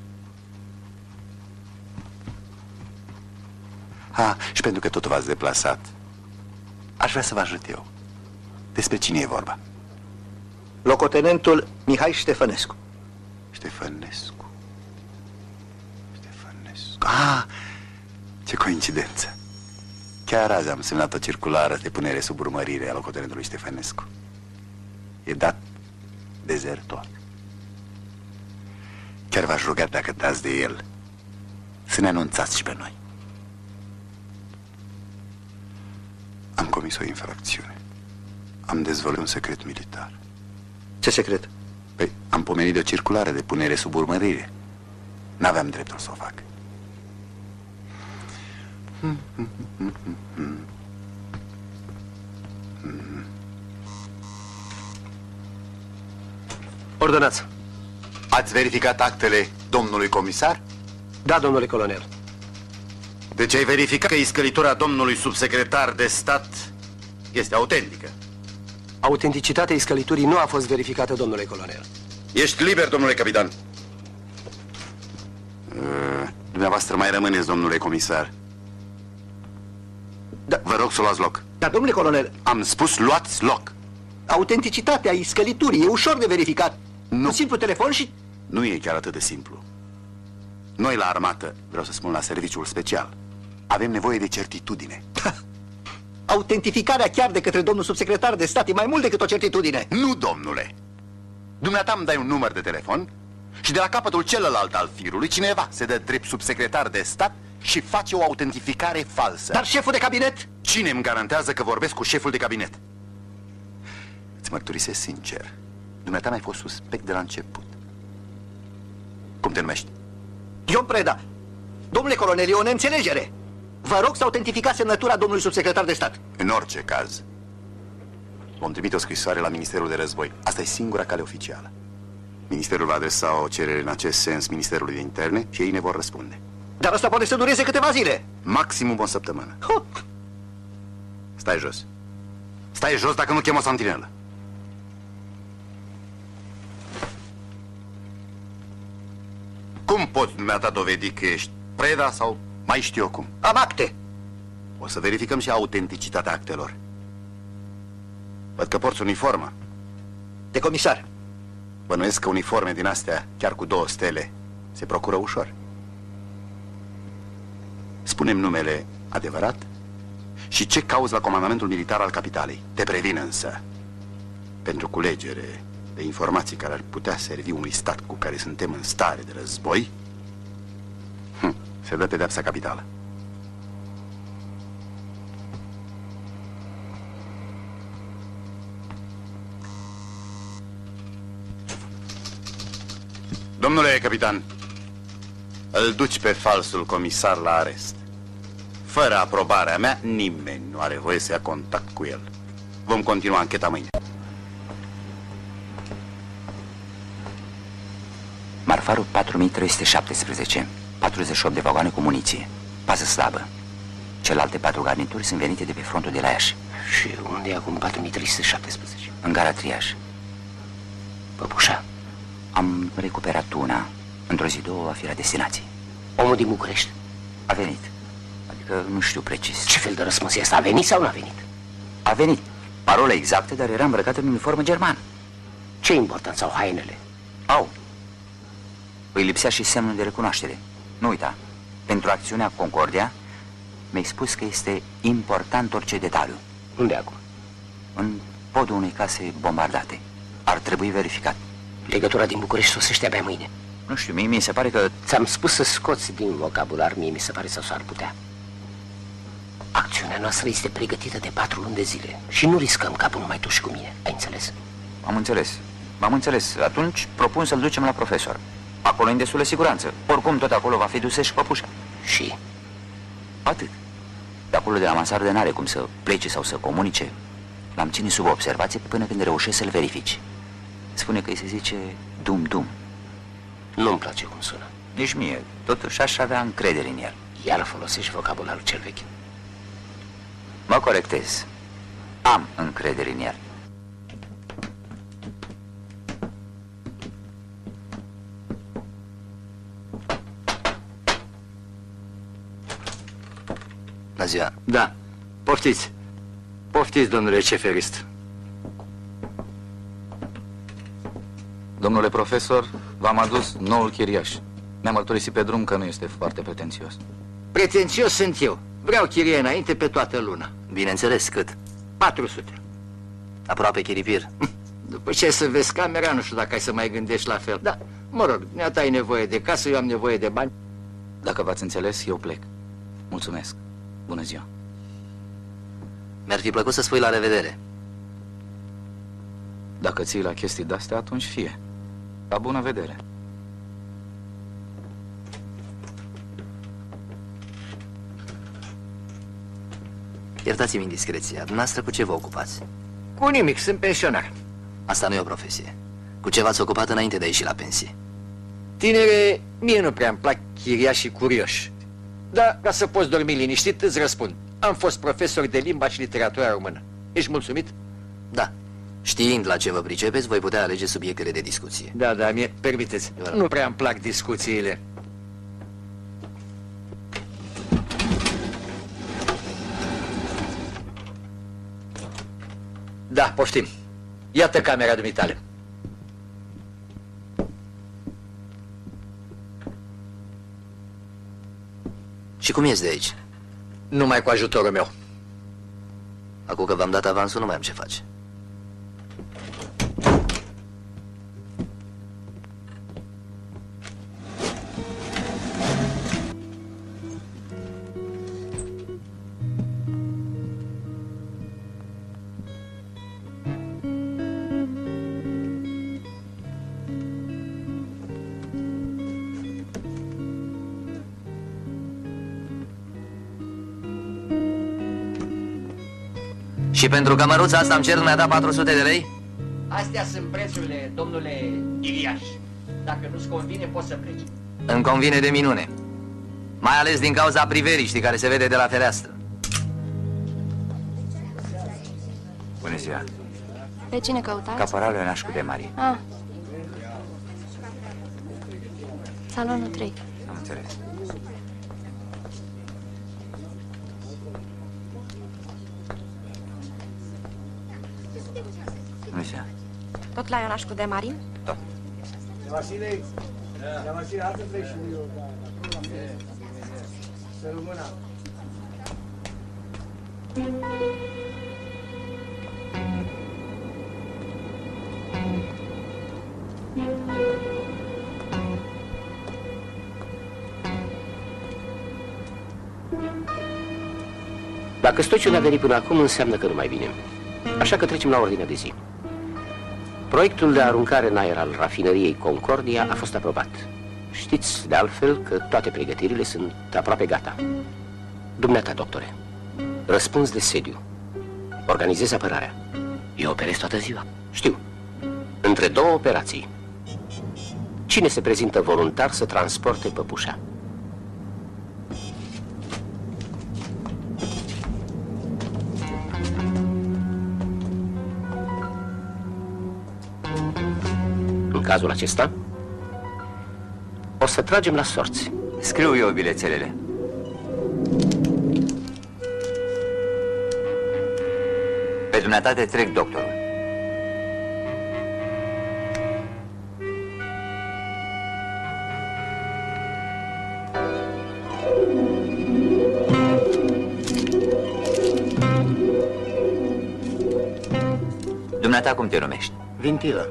Ha, și pentru că tot v-ați deplasat, aș vrea să vă ajut eu. Despre cine e vorba? Locotenentul Mihai Ștefănescu. Ștefănescu. Ștefănescu. Ah, ce coincidență. Chiar azi am semnat o circulară de punere sub urmărire a locotenentului Ștefănescu. E dat dezertor. Chiar v-aș ruga, dacă dați de el, să ne anunțați și pe noi. Am comis o infracțiune. Am dezvăluit un secret militar. Ce secret? Păi, am pomenit de o circulară de punere sub urmărire. N-aveam dreptul să o fac. Ordonați. Ați verificat actele domnului comisar? Da, domnule colonel. Deci ai verificat că iscălitura domnului subsecretar de stat este autentică? Autenticitatea iscăliturii nu a fost verificată, domnule colonel. Ești liber, domnule capitan. Uh, dumneavoastră mai rămâneți, domnule comisar. Da. Vă rog să luați loc. Dar, domnule colonel... Am spus luați loc. Autenticitatea iscăliturii e ușor de verificat. Nu. Un simplu telefon și... Nu e chiar atât de simplu. Noi la armată, vreau să spun la serviciul special, avem nevoie de certitudine. Autentificarea chiar de către domnul subsecretar de stat e mai mult decât o certitudine. Nu, domnule. Dumneata îmi dai un număr de telefon și de la capătul celălalt al firului cineva se dă drept subsecretar de stat și face o autentificare falsă. Dar șeful de cabinet? Cine îmi garantează că vorbesc cu șeful de cabinet? Îți mărturisesc sincer, dumneata mi-ai fost suspect de la început. Cum te numești? Ion Preda. Domnule colonel, e o neînțelegere. Vă rog să autentificați semnătura domnului subsecretar de stat. În orice caz, vom trimite o scrisoare la Ministerul de Război. Asta e singura cale oficială. Ministerul va adresa o cerere în acest sens Ministerului de Interne și ei ne vor răspunde. Dar asta poate să dureze câteva zile. Maximum o săptămână. Huh. Stai jos. Stai jos dacă nu chem o santinelă. Cum poți dumneata dovedi că ești Preda sau mai știu eu cum? Am acte. O să verificăm și autenticitatea actelor. Văd că porți uniformă. De comisar. Bănuiesc că uniforme din astea, chiar cu două stele, se procură ușor. Spune-mi numele adevărat și ce cauți la comandamentul militar al capitalei. Te previn însă, pentru culegere de informații care ar putea servi unui stat cu care suntem în stare de război, hm, se dă pedeapsa capitală. Domnule capitan, îl duci pe falsul comisar la arest. Fără aprobarea mea, nimeni nu are voie să ia contact cu el. Vom continua ancheta mâine. Marfarul patru mii trei sute șaptesprezece, patruzeci și opt de vagoane cu muniție, pază slabă. Celelalte patru garnituri sunt venite de pe frontul de la Iași. Și unde e acum patru mii trei sute șaptesprezece? În gara Triaș. Păpușa? Am recuperat una. Într-o zi, două va fi la destinație. Omul din București? A venit. Adică nu știu precis. Ce fel de răspuns e asta? A venit sau nu a venit? A venit. Parola exactă, dar era îmbrăcat în uniformă germană. Ce importanță au hainele? Au. Îi lipsea și semnul de recunoaștere. Nu uita, pentru acțiunea Concordia mi-ai spus că este important orice detaliu. Unde acum? În podul unei case bombardate. Ar trebui verificat. Legătura din București sosește abia mâine. Nu știu, mie mi se pare că... Ți-am spus să scoți din vocabular, mie mi se pare sau s-ar putea. Acțiunea noastră este pregătită de patru luni de zile și nu riscăm capul numai tu și cu mine. Ai înțeles? Am înțeles. M-am înțeles. Atunci propun să-l ducem la profesor. Acolo în destulă siguranță. Oricum tot acolo va fi dusă și păpușa. Și? Atât. De acolo de la mansardă n-are cum să plece sau să comunice. L-am ținut sub observație până când reușesc să-l verifici. Spune că îi se zice dum-dum. Nu-mi place cum sună. Nici mie, totuși aș avea încredere în el. Iar folosești vocabularul cel vechi. Mă corectez. Am încredere în el. Bună ziua. Da, poftiți. Poftiți, domnule ceferist. Domnule profesor, v-am adus noul chiriaș. Mi-am mărturisit pe drum că nu este foarte pretențios. Pretențios sunt eu. Vreau chirie înainte pe toată luna. Bineînțeles, cât? patru sute. Aproape chiripir. După ce ai să vezi camera, nu știu dacă ai să mai gândești la fel. Da, mă rog, neata ai nevoie de casă, eu am nevoie de bani. Dacă v-ați înțeles, eu plec. Mulțumesc. Bună ziua. Mi-ar fi plăcut să spui la revedere. Dacă ții la chestii de-astea, atunci fie. La bună vedere. Iertați-mi indiscreția. Dumneavoastră cu ce vă ocupați? Cu nimic, sunt pensionar. Asta nu e o profesie. Cu ce v-ați ocupat înainte de a ieși la pensie? Tinere, mie nu prea îmi plac chiriașii curioși. Dar, ca să poți dormi liniștit, îți răspund. Am fost profesor de limba și literatura română. Ești mulțumit? Da. Știind la ce vă pricepeți, voi putea alege subiectele de discuție. Da, da, mie, permiteți. Nu prea îmi plac discuțiile. Da, poftim. Iată camera dumitale. Și cum ies de aici? Numai cu ajutorul meu. Acum că v-am dat avansul, nu mai am ce face. Și pentru cămăruța asta îmi cer dumneata patru sute de lei? Astea sunt prețurile, domnule Iriaș. Dacă nu-ți convine, poți să pleci. Îmi convine de minune. Mai ales din cauza priveliștii care se vede de la fereastră. Bună ziua. Pe cine căutați? Caporalul Ionașcu de Mari. Ah. Salonul trei. Am înțeles. Bună ziua. Tot la Ionașcu de Mari? Da. Vasile, Vasile, altă trei și eu. Să rămână. Dacă Stociu a venit până acum, înseamnă că nu mai vine. Așa că trecem la ordinea de zi. Proiectul de aruncare în aer al rafinăriei Concordia a fost aprobat. Știți, de altfel, că toate pregătirile sunt aproape gata. Dumneata, doctore, răspuns de sediu. Organizez apărarea. Eu operez toată ziua. Știu. Între două operații. Cine se prezintă voluntar să transporte păpușa? În cazul acesta, o să tragem la sorți. Scriu eu bilețelele. Pe dumneata te trec, doctorul. Dumneata cum te numești? Vintilă.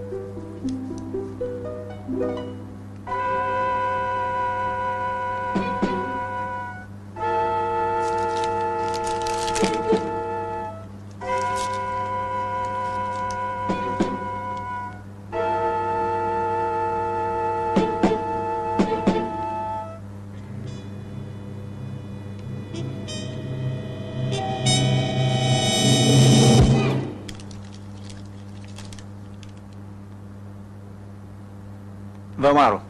Vămaru.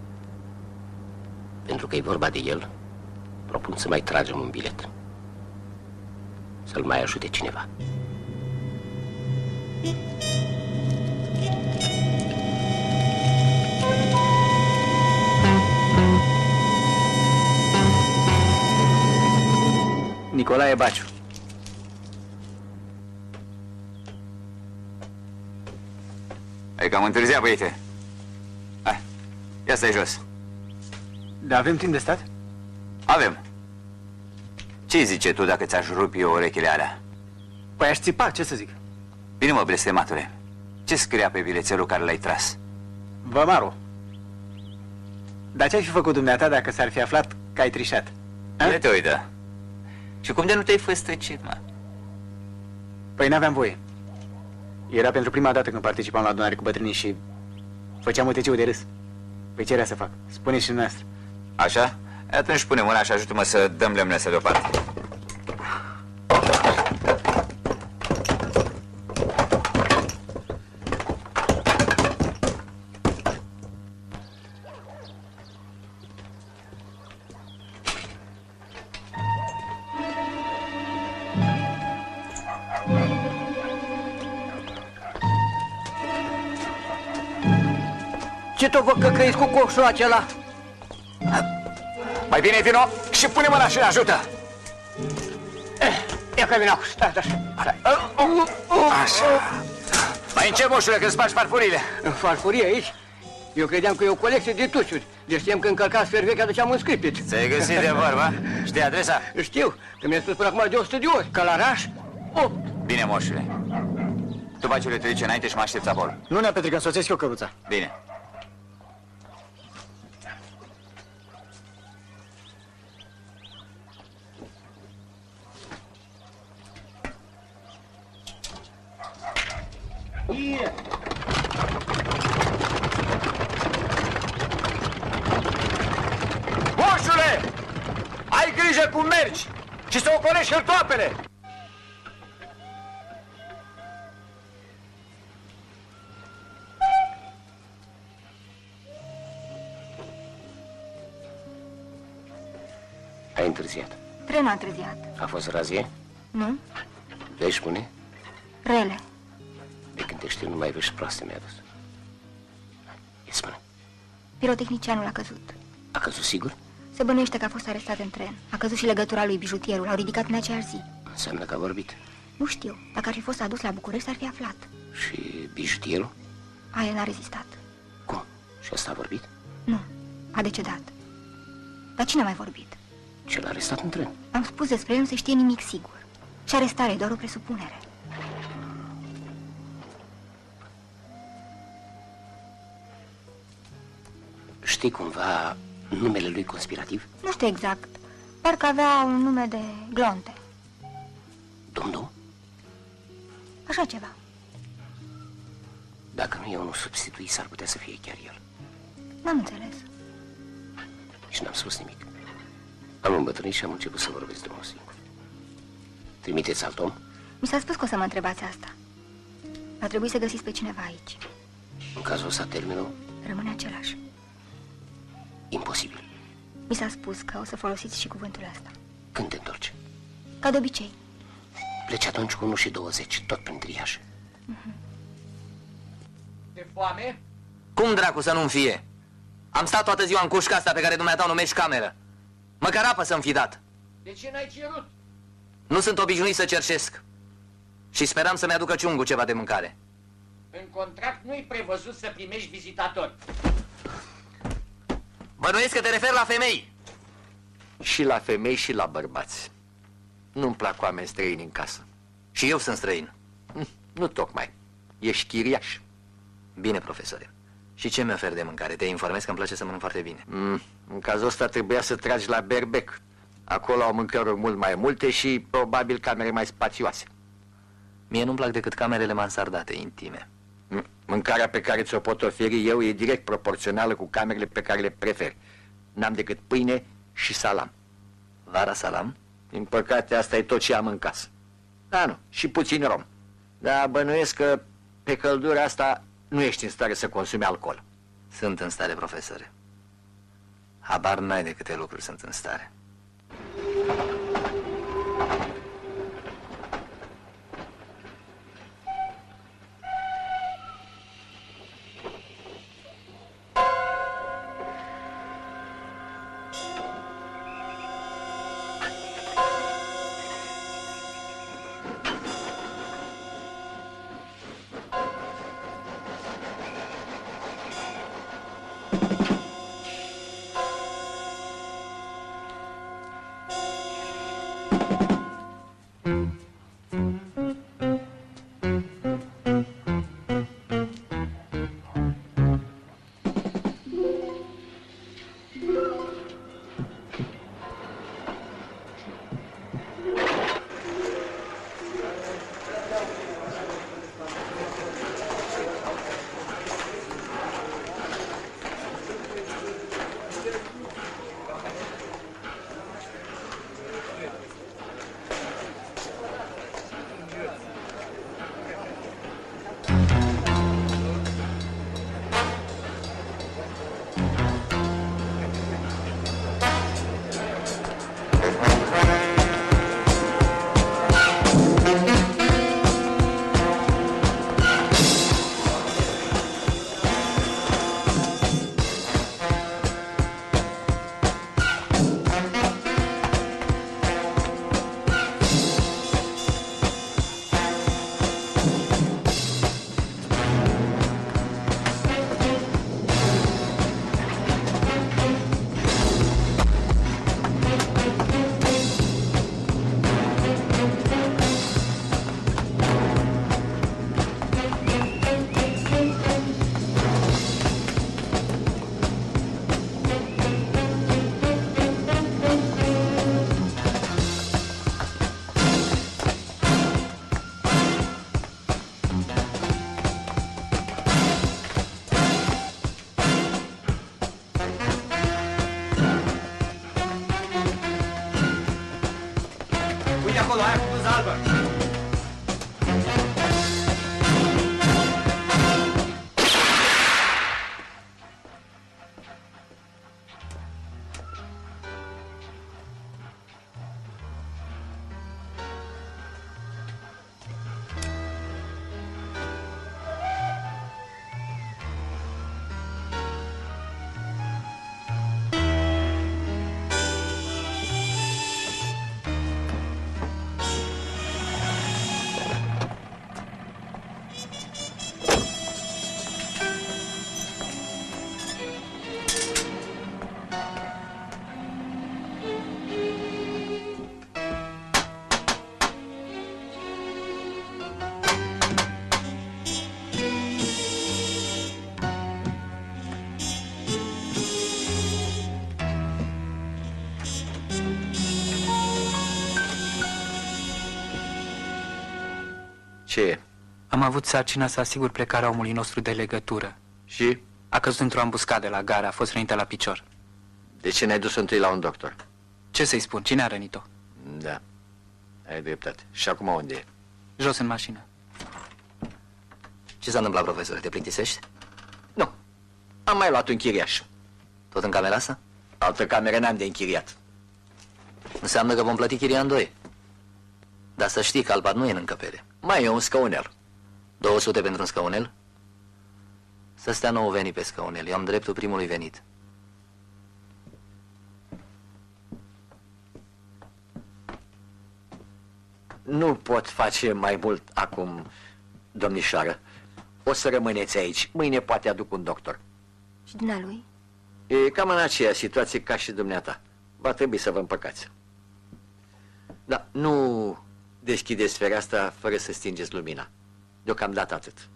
Pentru că e vorba de el, propun să mai tragem un bilet. Să-l mai ajute cineva. Nicolae Baciu. Ai cam întârziat, băiete. Hai, ia stai jos. Dar avem timp de stat? Avem. Ce zice tu dacă ți-aș rupi eu urechile alea? Păi aș țipa, ce să zic? Bine mă, blestematule. Ce scria pe bilețelul care l-ai tras? Vămaru. Dar ce-ai fi făcut dumneata dacă s-ar fi aflat că ai trișat? Ia te uită. Și cum de nu te-ai făstăcit, mă? Păi n-aveam voie. Era pentru prima dată când participam la adunare cu bătrânii și făceam U T C-ul de râs. Păi ce era să fac? Spuneți și dumneavoastră. Așa? Atunci pune mâna și ajută-mă să dăm lemnele astea deoparte. Ce tot vă căcăiți cu coșul acela? Mai bine vino și pune mâna și ne ajută! Ia că vin acum, stai, stai. Așa. Mai încep, moșule, când spargi farfurile. În farfurie aici? Eu credeam că e o colecție de tușuri. Deci știam că încălcați fervechi, aduceam un scripit. Ți-ai găsit de vorba? Știi adresa? Știu, că mi-a spus până acum de o sută de ori. Călăraș, opt. Bine, moșule. Tu, Baciule, te duci înainte și mă aștepți acolo. Nu ne-a Petre, că însoțesc eu căruța. Bine. Ie. Moșule! Ai grijă cum mergi și să ocolești hârtoapele! Ai întârziat. Trenul a întârziat. A fost razie? Nu? Vești bune? Rele. De când te știu, nu mai vești proaste mi-a adus. Ia spune. Pirotehnicianul a căzut. A căzut sigur? Se bănuiește că a fost arestat în tren. A căzut și legătura lui bijutierul. L-au ridicat în aceeași zi. Înseamnă că a vorbit. Nu știu. Dacă ar fi fost adus la București, s-ar fi aflat. Și bijutierul? Aia n-a rezistat. Cum? Și ăsta a vorbit? Nu. A decedat. Dar cine a mai vorbit? Ce l-a arestat în tren? Am spus despre el, nu se știe nimic sigur. Și arestarea e doar o presupunere. Știi cumva numele lui conspirativ? Nu știu exact. Parcă avea un nume de Glonte. Dumdu? Așa ceva. Dacă nu e unul substituit, s-ar putea să fie chiar el. N-am înțeles. Și n-am spus nimic. Am îmbătrânit și am început să vorbesc de unul singur. Trimiteți alt om? Mi s-a spus că o să mă întrebați asta. Va trebui să găsiți pe cineva aici. În cazul ăsta, termenul? Rămâne același. Imposibil. Mi s-a spus că o să folosiți și cuvântul ăsta. Când te întorci? Ca de obicei. Pleci atunci cu unu și douăzeci, tot prin triaj. Mm-hmm. De foame? Cum dracu să nu-mi fie? Am stat toată ziua în cușca asta pe care dumneata o numești cameră. Măcar apă să-mi fi dat. De ce n-ai cerut? Nu sunt obișnuit să cerșesc. Și speram să-mi aducă ciungul ceva de mâncare. În contract nu-i prevăzut să primești vizitatori. Bănuiesc că te referi la femei. Și la femei și la bărbați. Nu-mi plac oameni străini în casă. Și eu sunt străin. Nu tocmai. Ești chiriaș. Bine, profesore. Și ce mi oferi de mâncare? Te informez că îmi place să mănânc foarte bine. Mm, în cazul ăsta trebuia să tragi la Berbec. Acolo au mâncăruri mult mai multe și probabil camere mai spațioase. Mie nu-mi plac decât camerele mansardate, intime. Mâncarea pe care ți-o pot oferi eu e direct proporțională cu camerele pe care le prefer. N-am decât pâine și salam. Vara salam? Din păcate, asta e tot ce am în casă. Da, nu, și puțin rom. Dar bănuiesc că pe căldura asta nu ești în stare să consumi alcool. Sunt în stare, profesore. Habar n-ai de câte lucruri sunt în stare. acolo, aia cu bluza albă. Ce e? Am avut sarcina să asigur plecarea omului nostru de legătură. Și? A căzut într-o ambuscadă la gara, a fost rănită la picior. De ce n-ai dus întâi la un doctor? Ce să-i spun? Cine a rănit-o? Da, ai dreptate. Și acum unde e? Jos în mașină. Ce s-a întâmplat, profesor? Te plictisești? Nu. Am mai luat un chiriaș. Tot în camera asta? Altă cameră n-am de închiriat. Înseamnă că vom plăti chiria în doi. Dar să știi că Albat nu e în încăpere. Mai e un scaunel. două sute pentru un scaunel? Să stea nouă venit pe scaunel. Eu am dreptul primului venit. Nu pot face mai mult acum, domnișoară. O să rămâneți aici. Mâine poate aduc un doctor. Și dumnealui? E cam în aceea situație ca și dumneata. Va trebui să vă împăcați. Da, nu deschideți fereastra fără să stingeți lumina. Deocamdată atât.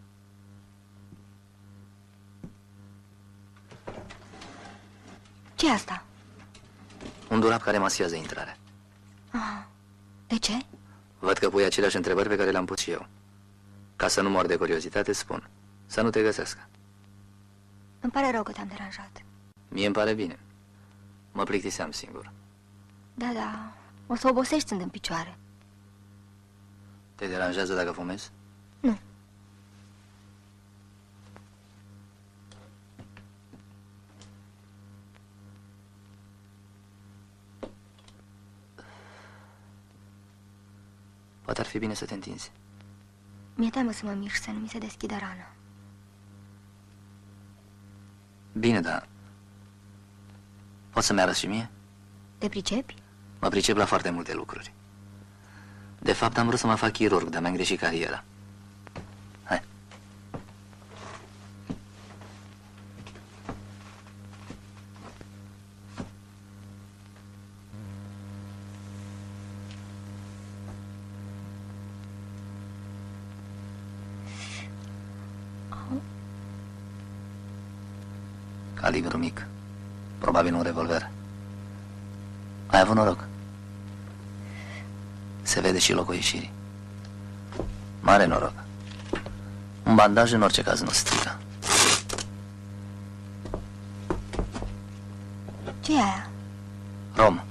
Ce e asta? Un dulap care masiază intrarea. Ah, de ce? Văd că pui aceleași întrebări pe care le-am pus și eu. Ca să nu mor de curiozitate, spun. Să nu te găsească. Îmi pare rău că te-am deranjat. Mie îmi pare bine. Mă plictiseam singur. Da, da, o să obosești stând în picioare. Te deranjează dacă fumezi? Nu. Poate ar fi bine să te întinzi. Mi-e teamă să mă mișc, să nu mi se deschidă rana. Bine, dar... Poți să-mi arăți și mie? Te pricepi? Mă pricep la foarte multe lucruri. De fapt, am vrut să mă fac chirurg, dar mi-am greșit cariera. Hai. Calibru mic. Probabil un revolver. Ai avut noroc. Se vede și locul ieșirii. Mare noroc. Un bandaj în orice caz nu strică. Ce e aia? Rom.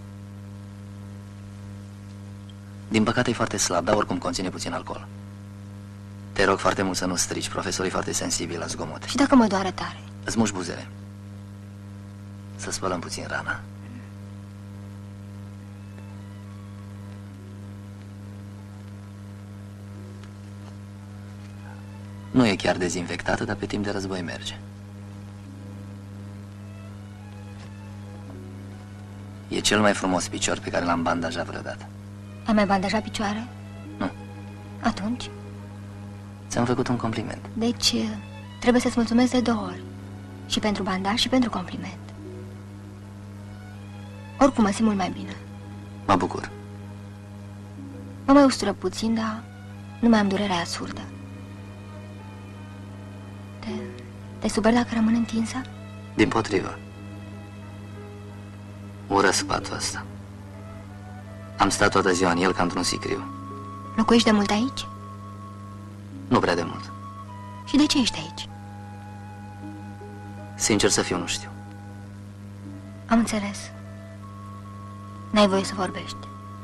Din păcate e foarte slab, dar oricum conține puțin alcool. Te rog foarte mult să nu strici, profesorii e foarte sensibili la zgomote. Și dacă mă doare tare? Îți muși buzele. Să spălăm puțin rana. Nu e chiar dezinfectată, dar pe timp de război merge. E cel mai frumos picior pe care l-am bandajat vreodată. Ai mai bandajat picioare? Nu. Atunci? Ți-am făcut un compliment. Deci, trebuie să-ți mulțumesc de două ori. Și pentru bandaj și pentru compliment. Oricum mă simt mult mai bine. Mă bucur. Mă mai ustură puțin, dar nu mai am durerea aia surdă. Te, te superi dacă rămân întinsă? Dimpotrivă. Urăsc patul ăsta. Am stat toată ziua în el ca într-un sicriu. Locuiești de mult aici? Nu prea de mult. Și de ce ești aici? Sincer să fiu, nu știu. Am înțeles. N-ai voie să vorbești.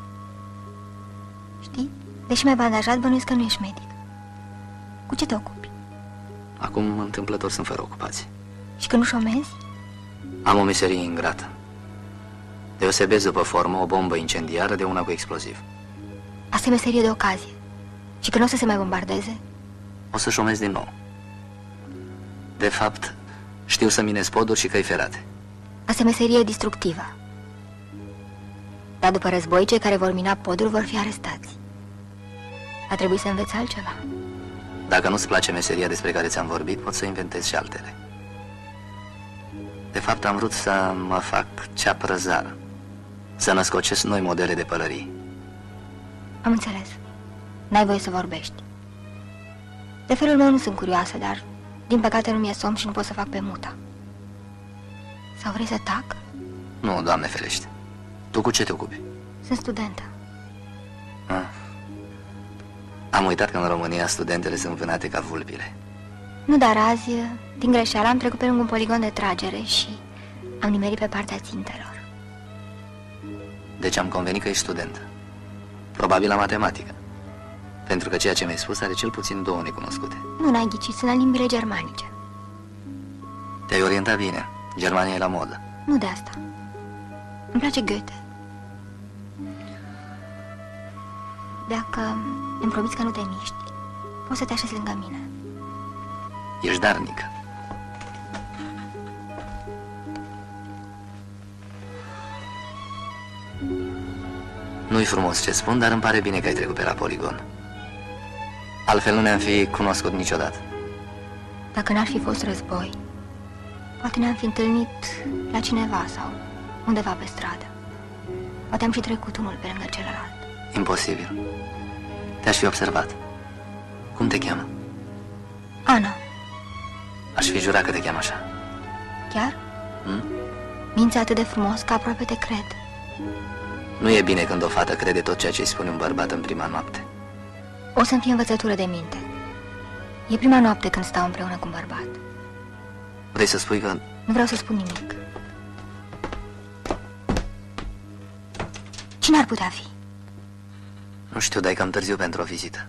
Știi? Deși mi-ai bandajat, bănuiesc că nu ești medic. Cu ce te ocupi? Acum, întâmplător, sunt fără ocupație. Și că nu șomezi? Am o meserie ingrată. Deosebesc după formă o bombă incendiară de una cu exploziv. Asta e meserie de ocazie. Și că nu o să se mai bombardeze? O să șomez din nou. De fapt, știu să minez poduri și căi ferate. Asta e meserie distructivă. Dar după război, cei care vor mina poduri vor fi arestați. A trebuit să înveți altceva. Dacă nu-ți place meseria despre care ți-am vorbit, pot să inventez și altele. De fapt, am vrut să mă fac ceaprăzar, să născocesc noi modele de pălării. Am înțeles. N-ai voie să vorbești. De felul meu nu sunt curioasă, dar din păcate nu mi-e somn și nu pot să fac pe muta. Sau vrei să tac? Nu, Doamne ferește. Tu cu ce te ocupi? Sunt studentă. Ah. Am uitat că în România studentele sunt vânate ca vulpile. Nu, dar azi, din greșeală, am trecut pe lângă un poligon de tragere și am nimerit pe partea țintelor. Deci am convenit că ești studentă. Probabil la matematică. Pentru că ceea ce mi-ai spus are cel puțin două necunoscute. Nu, n-ai ghicit, sunt la limbile germanice. Te-ai orientat bine. Germania e la modă. Nu de asta. Îmi place Goethe. Dacă îmi promiți că nu te miști, poți să te așezi lângă mine. Ești darnică. Nu-i frumos ce spun, dar îmi pare bine că ai trecut pe la poligon. Altfel nu ne-am fi cunoscut niciodată. Dacă n-ar fi fost război, poate ne-am fi întâlnit la cineva sau undeva pe stradă. Poate am și trecut unul pe lângă celălalt. Imposibil. Te-aș fi observat. Cum te cheamă? Ana. Aș fi jurat că te cheamă așa. Chiar? Hmm? Minți atât de frumos că aproape te cred. Nu e bine când o fată crede tot ceea ce îi spune un bărbat în prima noapte. O să-mi fie învățătură de minte. E prima noapte când stau împreună cu un bărbat. Vrei să spui că... Nu vreau să spun nimic. Cine ar putea fi? Nu știu, dar e cam târziu pentru o vizită.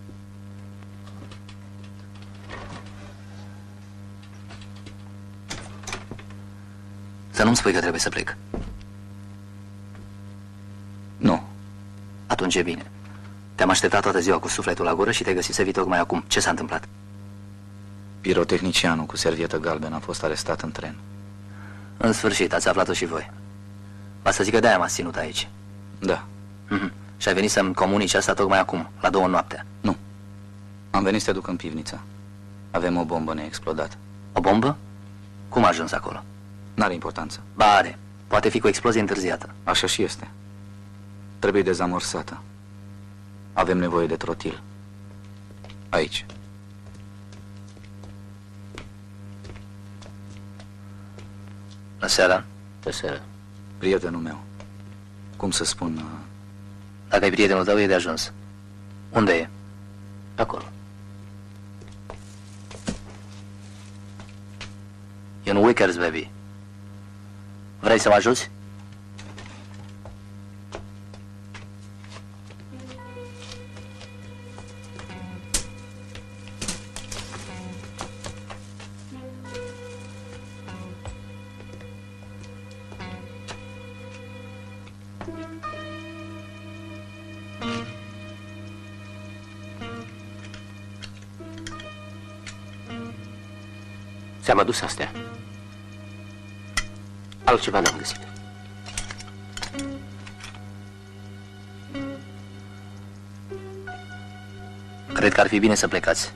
Să nu-mi spui că trebuie să plec. Nu. Atunci e bine. Te-am așteptat toată ziua cu sufletul la gură și te-ai găsit să vii tocmai acum. Ce s-a întâmplat? Pirotehnicianul cu servietă galbenă a fost arestat în tren. În sfârșit, ați aflat-o și voi. Va să zic că de-aia m-ați ținut aici. Da. Mm-hmm. Și ai venit să-mi comunici asta tocmai acum, la două noaptea. Nu. Am venit să te duc în pivniță. Avem o bombă neexplodată. O bombă? Cum a ajuns acolo? N-are importanță. Ba are. Poate fi cu explozie întârziată. Așa și este. Trebuie dezamorsată. Avem nevoie de trotil. Aici. La seara? La seara. Prietenul meu. Cum să spun... Uh... Dacă e prietenul tău, e de ajuns. Unde e? Acolo. E un Wickers, baby. Vrei să mă ajuți? Ți-am adus astea. Altceva n-am găsit. Cred că ar fi bine să plecați.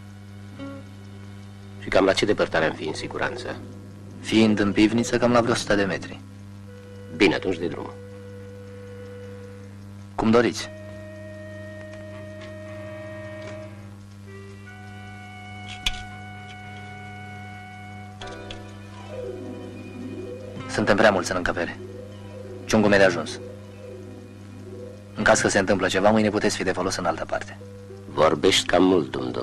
Și cam la ce depărtare am fi în siguranță? Fiind în pivniță, cam la vreo o sută de metri. Bine, atunci de drum. Cum doriți. Suntem prea mulți în încăpere. Ciungul mi-e de ajuns. În caz că se întâmplă ceva, mâine puteți fi de folos în altă parte. Vorbești cam mult, Dundum.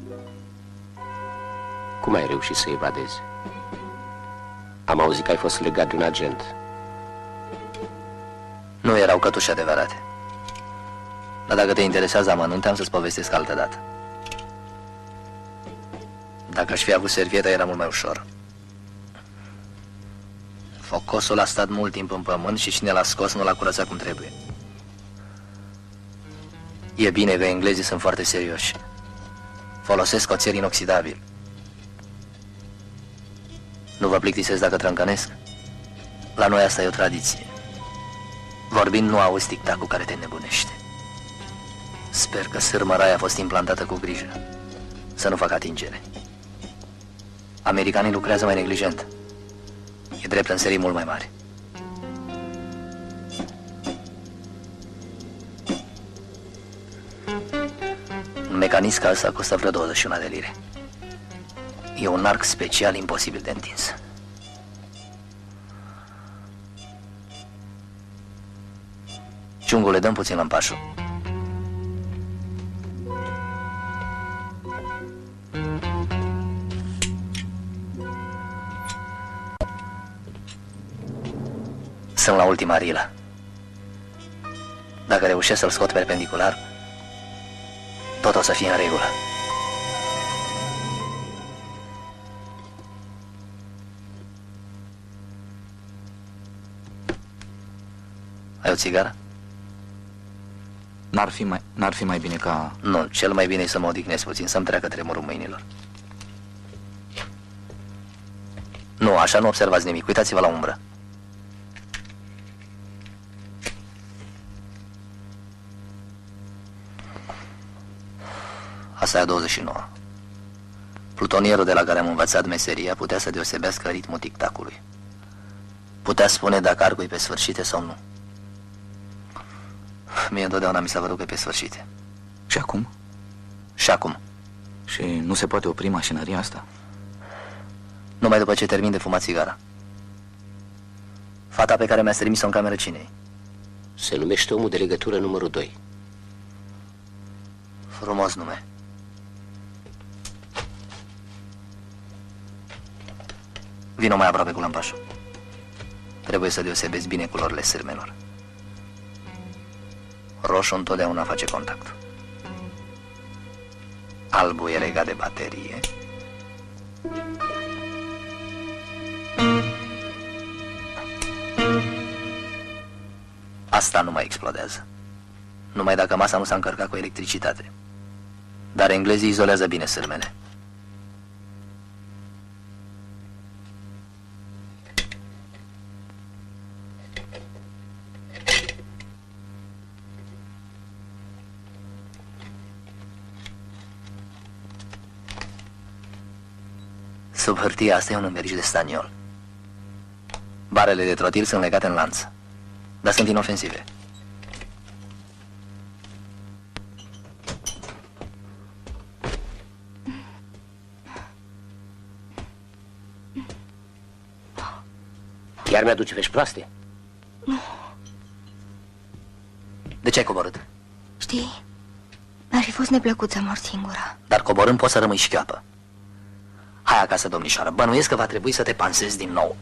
Cum ai reușit să evadezi? Am auzit că ai fost legat de un agent. Nu erau cătuși adevărate. Dar dacă te interesează amănunte, am să-ți povestesc altă dată. Dacă aș fi avut servietă, era mult mai ușor. Focosul a stat mult timp în pământ și cine l-a scos nu l-a curățat cum trebuie. E bine că englezii sunt foarte serioși. Folosesc oțel inoxidabil. Nu vă plictisesc dacă trâncănesc? La noi asta e o tradiție. Vorbind, nu auzi tic-tac-ul care te nebunește. Sper că sârmăraia a fost implantată cu grijă. Să nu facă atingere. Americanii lucrează mai neglijent. E drept în serii mult mai mari. Un mecanism ca ăsta costă vreo douăzeci și unu de lire. E un arc special imposibil de întins. Ciungule, dăm puțin lămpașul. Sunt la ultima rilă. Dacă reușesc să-l scot perpendicular, tot o să fie în regulă. Ai o țigară? N-ar fi mai, n-ar fi mai bine ca... Nu, cel mai bine e să mă odihnesc puțin, să-mi treacă tremurul mâinilor. Nu, așa nu observați nimic, uitați-vă la umbră. Asta e a douăzeci și nouă. Plutonierul de la care am învățat meseria putea să deosebească ritmul tic-tacului. Putea spune dacă arcul e pe sfârșite sau nu. Mie întotdeauna mi s-a părut că e pe sfârșite. Și acum? Și acum. Și nu se poate opri mașinăria asta? Numai după ce termin de fumat țigara. Fata pe care mi-a trimis-o în cameră cine-i? Se numește omul de legătură numărul doi. Frumos nume. Vino mai aproape cu lămpașul. Trebuie să deosebeți bine culorile sârmelor. Roșu întotdeauna face contact. Albul e legat de baterie. Asta nu mai explodează. numai dacă masa nu s-a încărcat cu electricitate. Dar englezii izolează bine sârmele. Sub hârtia asta e un înveliș de staniol. Barele de trotil sunt legate în lanț, dar sunt inofensive. Chiar mi-aduce vești proaste? Nu. De ce ai coborât? Știi, mi-ar fi fost neplăcut să mor singură. Dar coborând poți să rămâi șchioapă. Hai acasă, domnișoară, bănuiesc că va trebui să te pansezi din nou.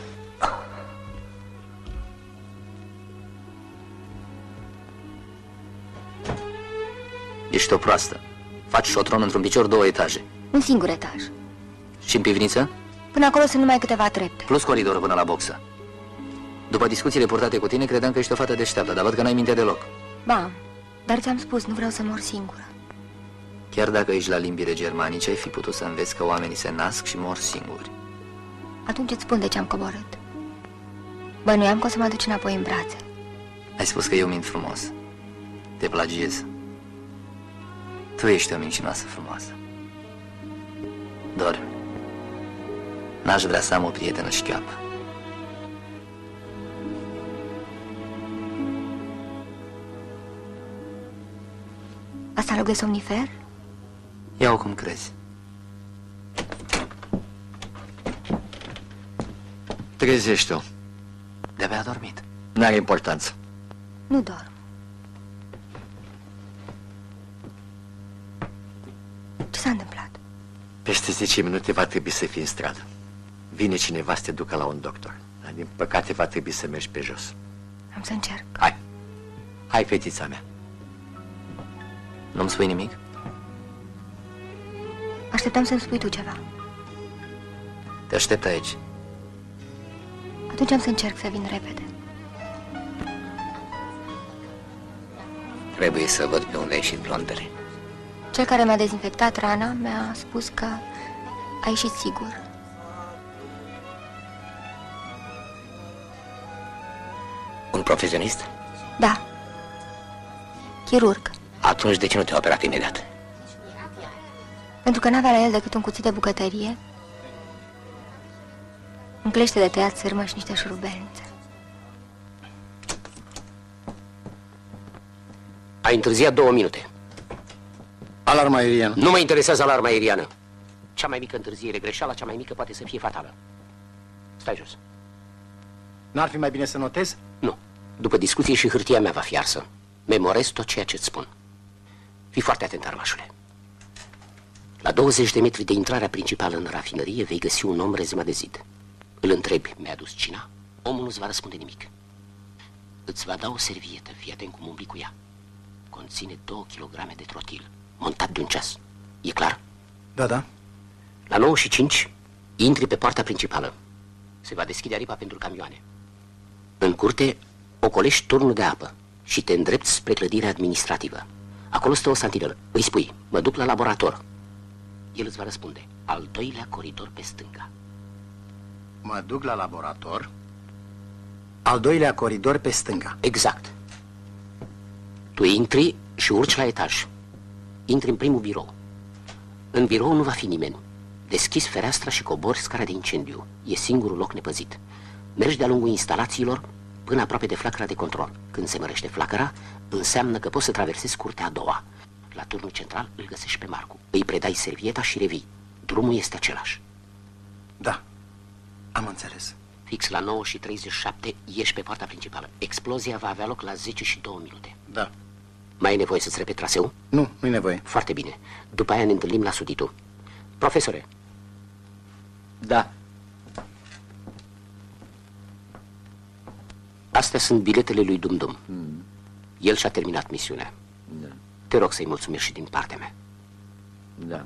Ești o proastă. Faci șotron într-un picior două etaje. Un singur etaj. Și în pivniță? Până acolo sunt numai câteva trepte. Plus coridorul până la boxă. După discuțiile purtate cu tine, credeam că ești o fată deșteaptă, dar văd că n-ai minte deloc. Ba, dar ți-am spus, nu vreau să mor singură. Chiar dacă ești la limbile germanice, ai fi putut să înveți că oamenii se nasc și mor singuri. Atunci îți spun de ce am coborât. Bănuiam că o să mă aduci înapoi în brațe. Ai spus că eu mint frumos. Te plagiez. Tu ești o mincinoasă frumoasă. Dormi. N-aș vrea să am o prietenă șchioapă. Asta în loc de somnifer? Ia-o cum crezi. Trezește-o. De-abia a dormit. N-are importanță. Nu dorm. Ce s-a întâmplat? Peste zece minute va trebui să fii în stradă. Vine cineva să te ducă la un doctor. Dar din păcate va trebui să mergi pe jos. Am să încerc. Hai. Hai, fetița mea. Nu-mi spui nimic? Așteptam să-mi spui tu ceva. Te aștept aici. Atunci am să încerc să vin repede. Trebuie să văd pe unde a ieșit plombele. Cel care mi-a dezinfectat rana mi-a spus că a ieșit sigur. Un profesionist? Da. Chirurg. Atunci de ce nu te-a operat imediat? Pentru că n-avea la el decât un cuțit de bucătărie, un clește de tăiat sârmă și niște șurubelnițe. Ai întârziat două minute. Alarma aeriană. Nu mă interesează alarma aeriană. Cea mai mică întârziere, greșeala cea mai mică poate să fie fatală. Stai jos. N-ar fi mai bine să notez? Nu. După discuție și hârtia mea va fi arsă. Memorez tot ceea ce-ți spun. Fii foarte atent, armașule. La douăzeci de metri de intrarea principală în rafinărie vei găsi un om rezemat de zid. Îl întrebi, mi-a adus cina? Omul nu-ți va răspunde nimic. Îți va da o servietă, fii atent cum umbli cu ea. Conține două kilograme de trotil, montat de un ceas. E clar? Da, da. La nouă și cinci, intri pe poarta principală. Se va deschide aripa pentru camioane. În curte, ocolești turnul de apă și te îndrepți spre clădirea administrativă. Acolo stă o santinelă. Îi spui, mă duc la laborator. El îți va răspunde, al doilea coridor pe stânga. Mă duc la laborator. Al doilea coridor pe stânga. Exact. Tu intri și urci la etaj. Intri în primul birou. În birou nu va fi nimeni. Deschizi fereastra și cobori scara de incendiu. E singurul loc nepăzit. Mergi de-a lungul instalațiilor până aproape de flacăra de control. Când se mărește flacăra, înseamnă că poți să traversezi curtea a doua. La turnul central îl găsești pe Marcu. Îi predai servieta și revii. Drumul este același. Da, am înțeles. Fix la nouă și treizeci și șapte ieși pe poarta principală. Explozia va avea loc la zece și două minute. Da. Mai e nevoie să-ți repet traseul? Nu, nu-i nevoie. Foarte bine. După aia ne întâlnim la Suditu. Profesore. Da. Astea sunt biletele lui Dumdum. Mm. El și-a terminat misiunea. Da. Te rog să-i mulțumești și din partea mea. Da.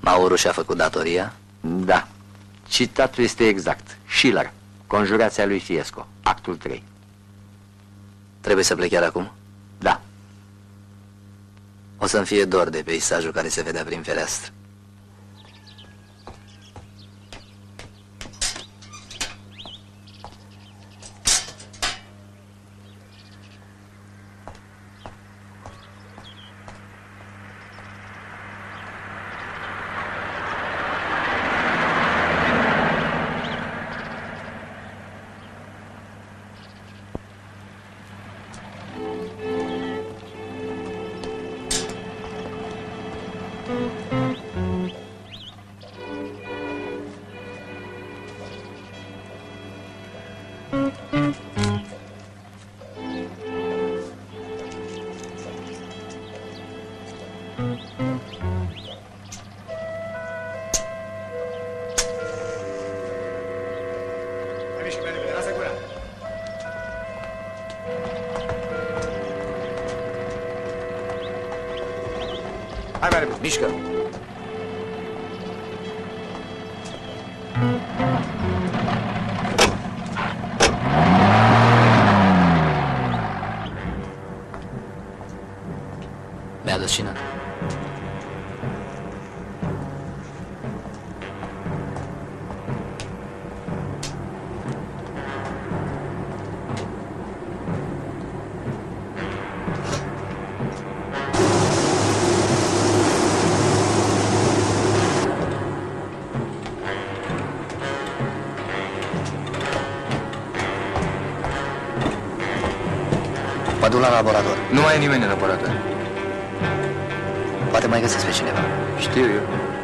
Mauru și-a făcut datoria? Da. Citatul este exact. Schiller, Conjurația lui Fiesco, actul trei. Trebuie să plec chiar acum? Da. O să-mi fie dor de peisajul care se vedea prin fereastră. Hai mai repede, mișcă! Mi-a adus cină? Mă duc la laborator. Nu mai e nimeni în laborator. Poate mai găsesc pe cineva. Știu eu.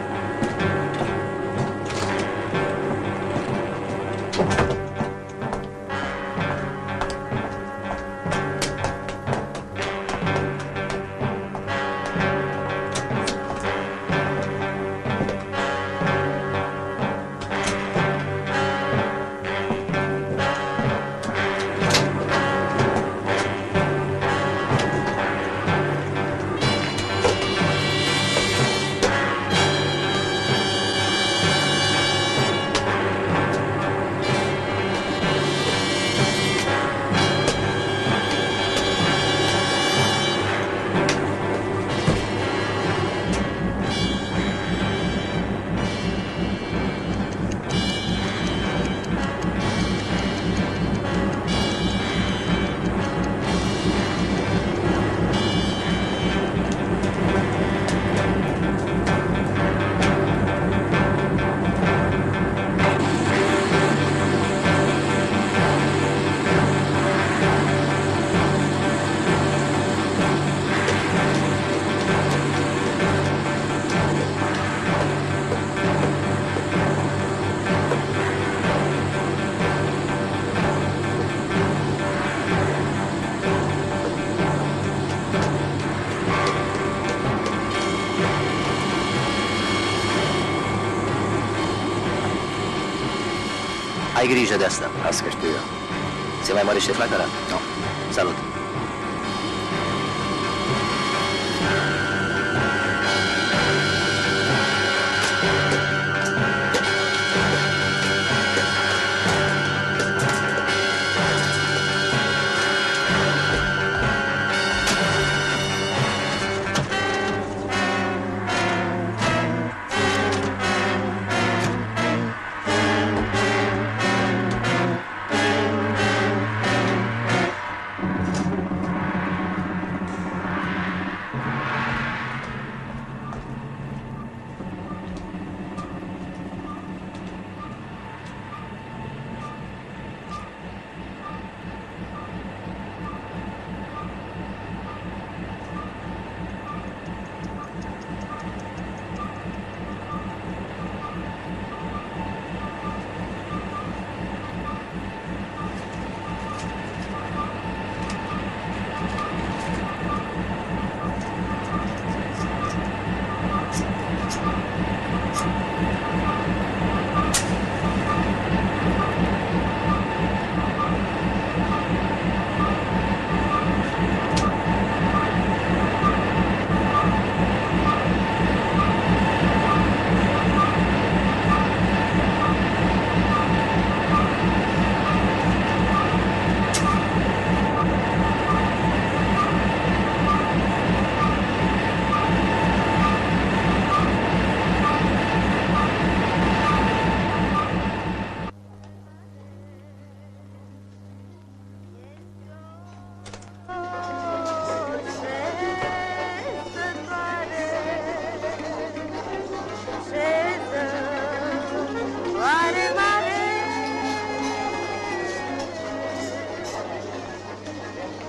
Ai grijă de asta. Las că știu eu. Se mai mărește flacăra? Nu. Salut.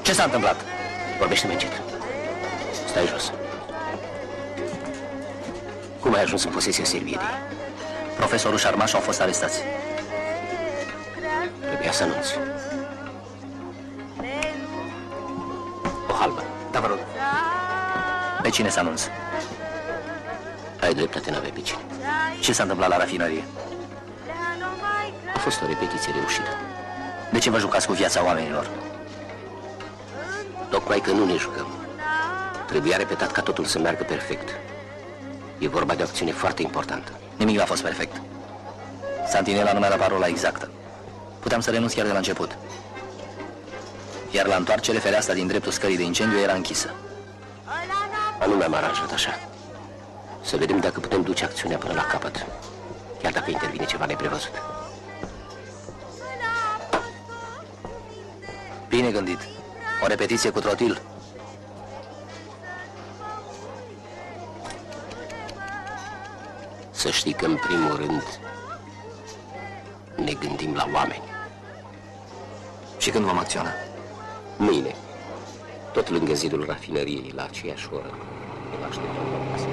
Ce s-a întâmplat? Vorbește-mi încet. Stai jos. Cum ai ajuns în posesia Servietei? Profesorul și armașul au fost arestați. Trebuia să anunți. O halbă. Da, vă rog. Pe cine să anunț? Ai dreptate, n-avea pe cine. Ce s-a întâmplat la rafinărie? A fost o repetiție reușită. De ce vă jucați cu viața oamenilor? Tocmai că nu ne jucăm. Trebuia repetat ca totul să meargă perfect. E vorba de o acțiune foarte importantă. Nimic n-a fost perfect. Santinela nu mi-a parola exactă. Puteam să renunț chiar de la început. Iar la întoarcere, fereastra din dreptul scării de incendiu era închisă. Anume am aranjat așa. Să vedem dacă putem duce acțiunea până la capăt, chiar dacă intervine ceva neprevăzut. Bine gândit. O repetiție cu trotil. Să știi că, în primul rând, ne gândim la oameni. Și când vom acționa? Mâine. Tot lângă zidul rafinăriei, la aceeași oră. Ne va aștepta în casă.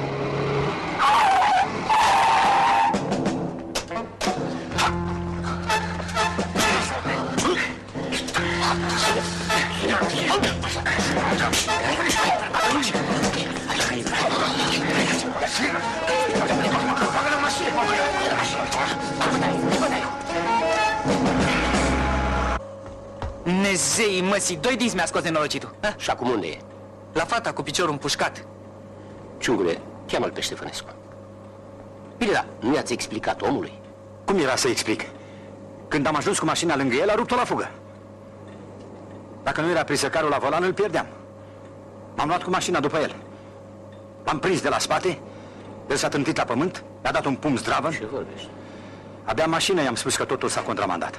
Dumnezei măsii, doi dinți mi-a scos nenorocitul. Și acum unde e? La fata cu piciorul împușcat. Ciungule, cheamă-l pe Ștefănescu. Bine, da, nu i-ați explicat omului? Cum era să explic? Când am ajuns cu mașina lângă el, a rupt-o la fugă. Dacă nu era prisăcarul la volan, îl pierdeam. M-am luat cu mașina după el. L-am prins de la spate, el s-a tântit la pământ, mi-a dat un pumn zdravă. Ce vorbești? Abia în mașină i-am spus că totul s-a contramandat.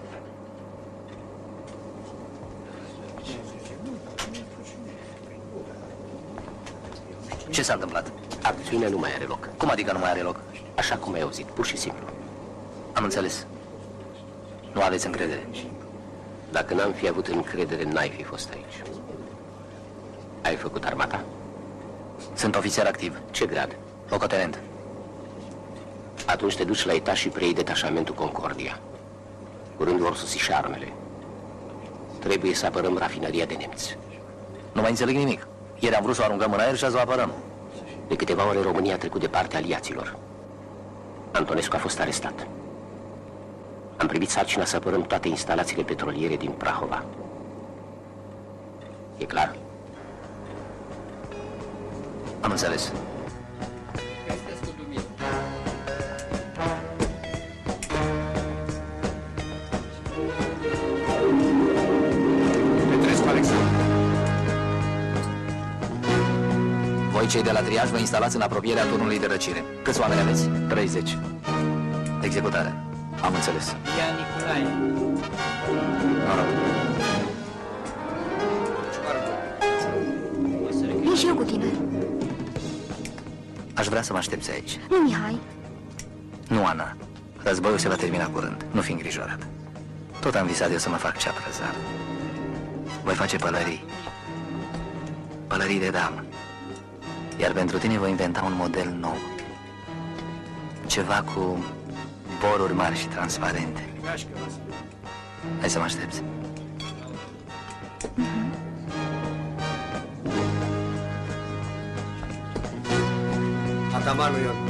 Ce s-a întâmplat? Acțiunea nu mai are loc. Cum adică nu mai are loc? Așa cum ai auzit, pur și simplu. Am înțeles. Nu aveți încredere. Dacă n-am fi avut încredere, n-ai fi fost aici. Ai făcut armata? Sunt ofițer activ. Ce grad? Locotenent. Atunci te duci la etaj și preiei detașamentul Concordia. Curând vor sosi și armele. Trebuie să apărăm rafinăria de nemți. Nu mai înțeleg nimic. Ieri am vrut să o aruncăm în aer și azi o apărăm. De câteva ore România a trecut de partea aliaților. Antonescu a fost arestat. Am primit sarcina să apărăm toate instalațiile petroliere din Prahova. E clar? Am înțeles. Petrescu Alexandru. Voi, cei de la triaj, vă instalați în apropierea turnului de răcire. Câți oameni aveți? treizeci. Executare. Am înțeles. Ia Nicolae. Noroc. Vin și eu cu tine. Aș vrea să mă aștepți aici. Nu, Mihai. Nu, Ana. Războiul se va termina curând. Nu fi îngrijorat. Tot am visat eu să mă fac ceaprăzar. Voi face pălării. Pălării de damă. Iar pentru tine voi inventa un model nou. Ceva cu boruri mari și transparente. Hai să mă aștepți. Atamanul Ion.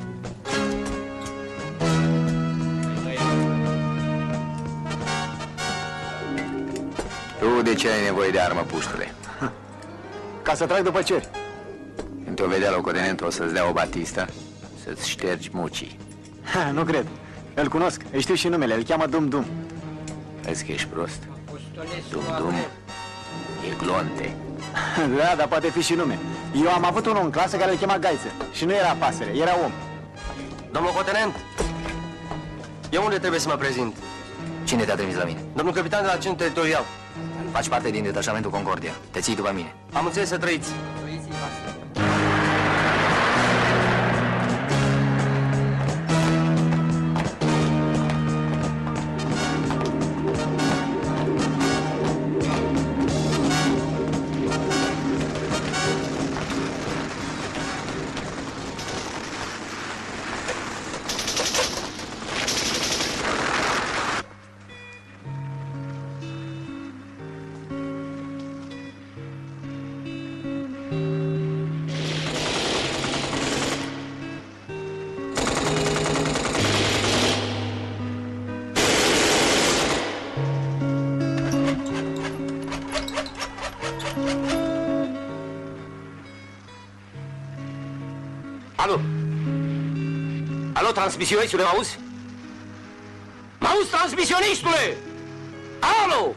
Tu de ce ai nevoie de armă, puștule? Ca să trag după ceri. Când te-o vedea locotenentul, o să-ți dea o batistă, să-ți ștergi mucii. Ha, nu cred. Îl cunosc, îi știu și numele, îl cheamă Dum Dum. Vezi că ești prost? Dum Dum e glonte. Da, dar poate fi și nume. Eu am avut unul în clasă care îl chema Gaiță și nu era pasăre, era om. Domnul locotenent, eu unde trebuie să mă prezint? Cine te-a trimis la mine? Domnul capitan de la centru teritorial. Faci parte din detașamentul Concordia. Te ții după mine. Am înțeles, să trăiți. Alo, transmisionistule, mă auzi? Mă auzi, transmisionistule? Alo!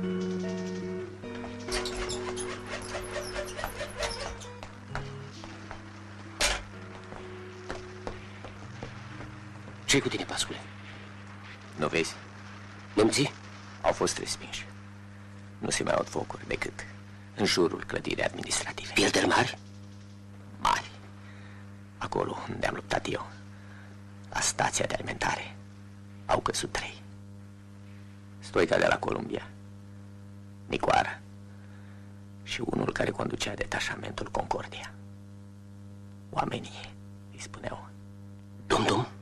Ce-i cu tine, Pascule? Nu vezi? Nemții? Au fost respinși. Nu se mai aud focuri decât în jurul clădirii administrative. Pierderi mari? Mari. Acolo unde am luptat eu, la stația de alimentare, au căzut trei. Stoica de la Columbia, Nicoara și unul care conducea detașamentul Concordia. Oamenii îi spuneau Dum-dum?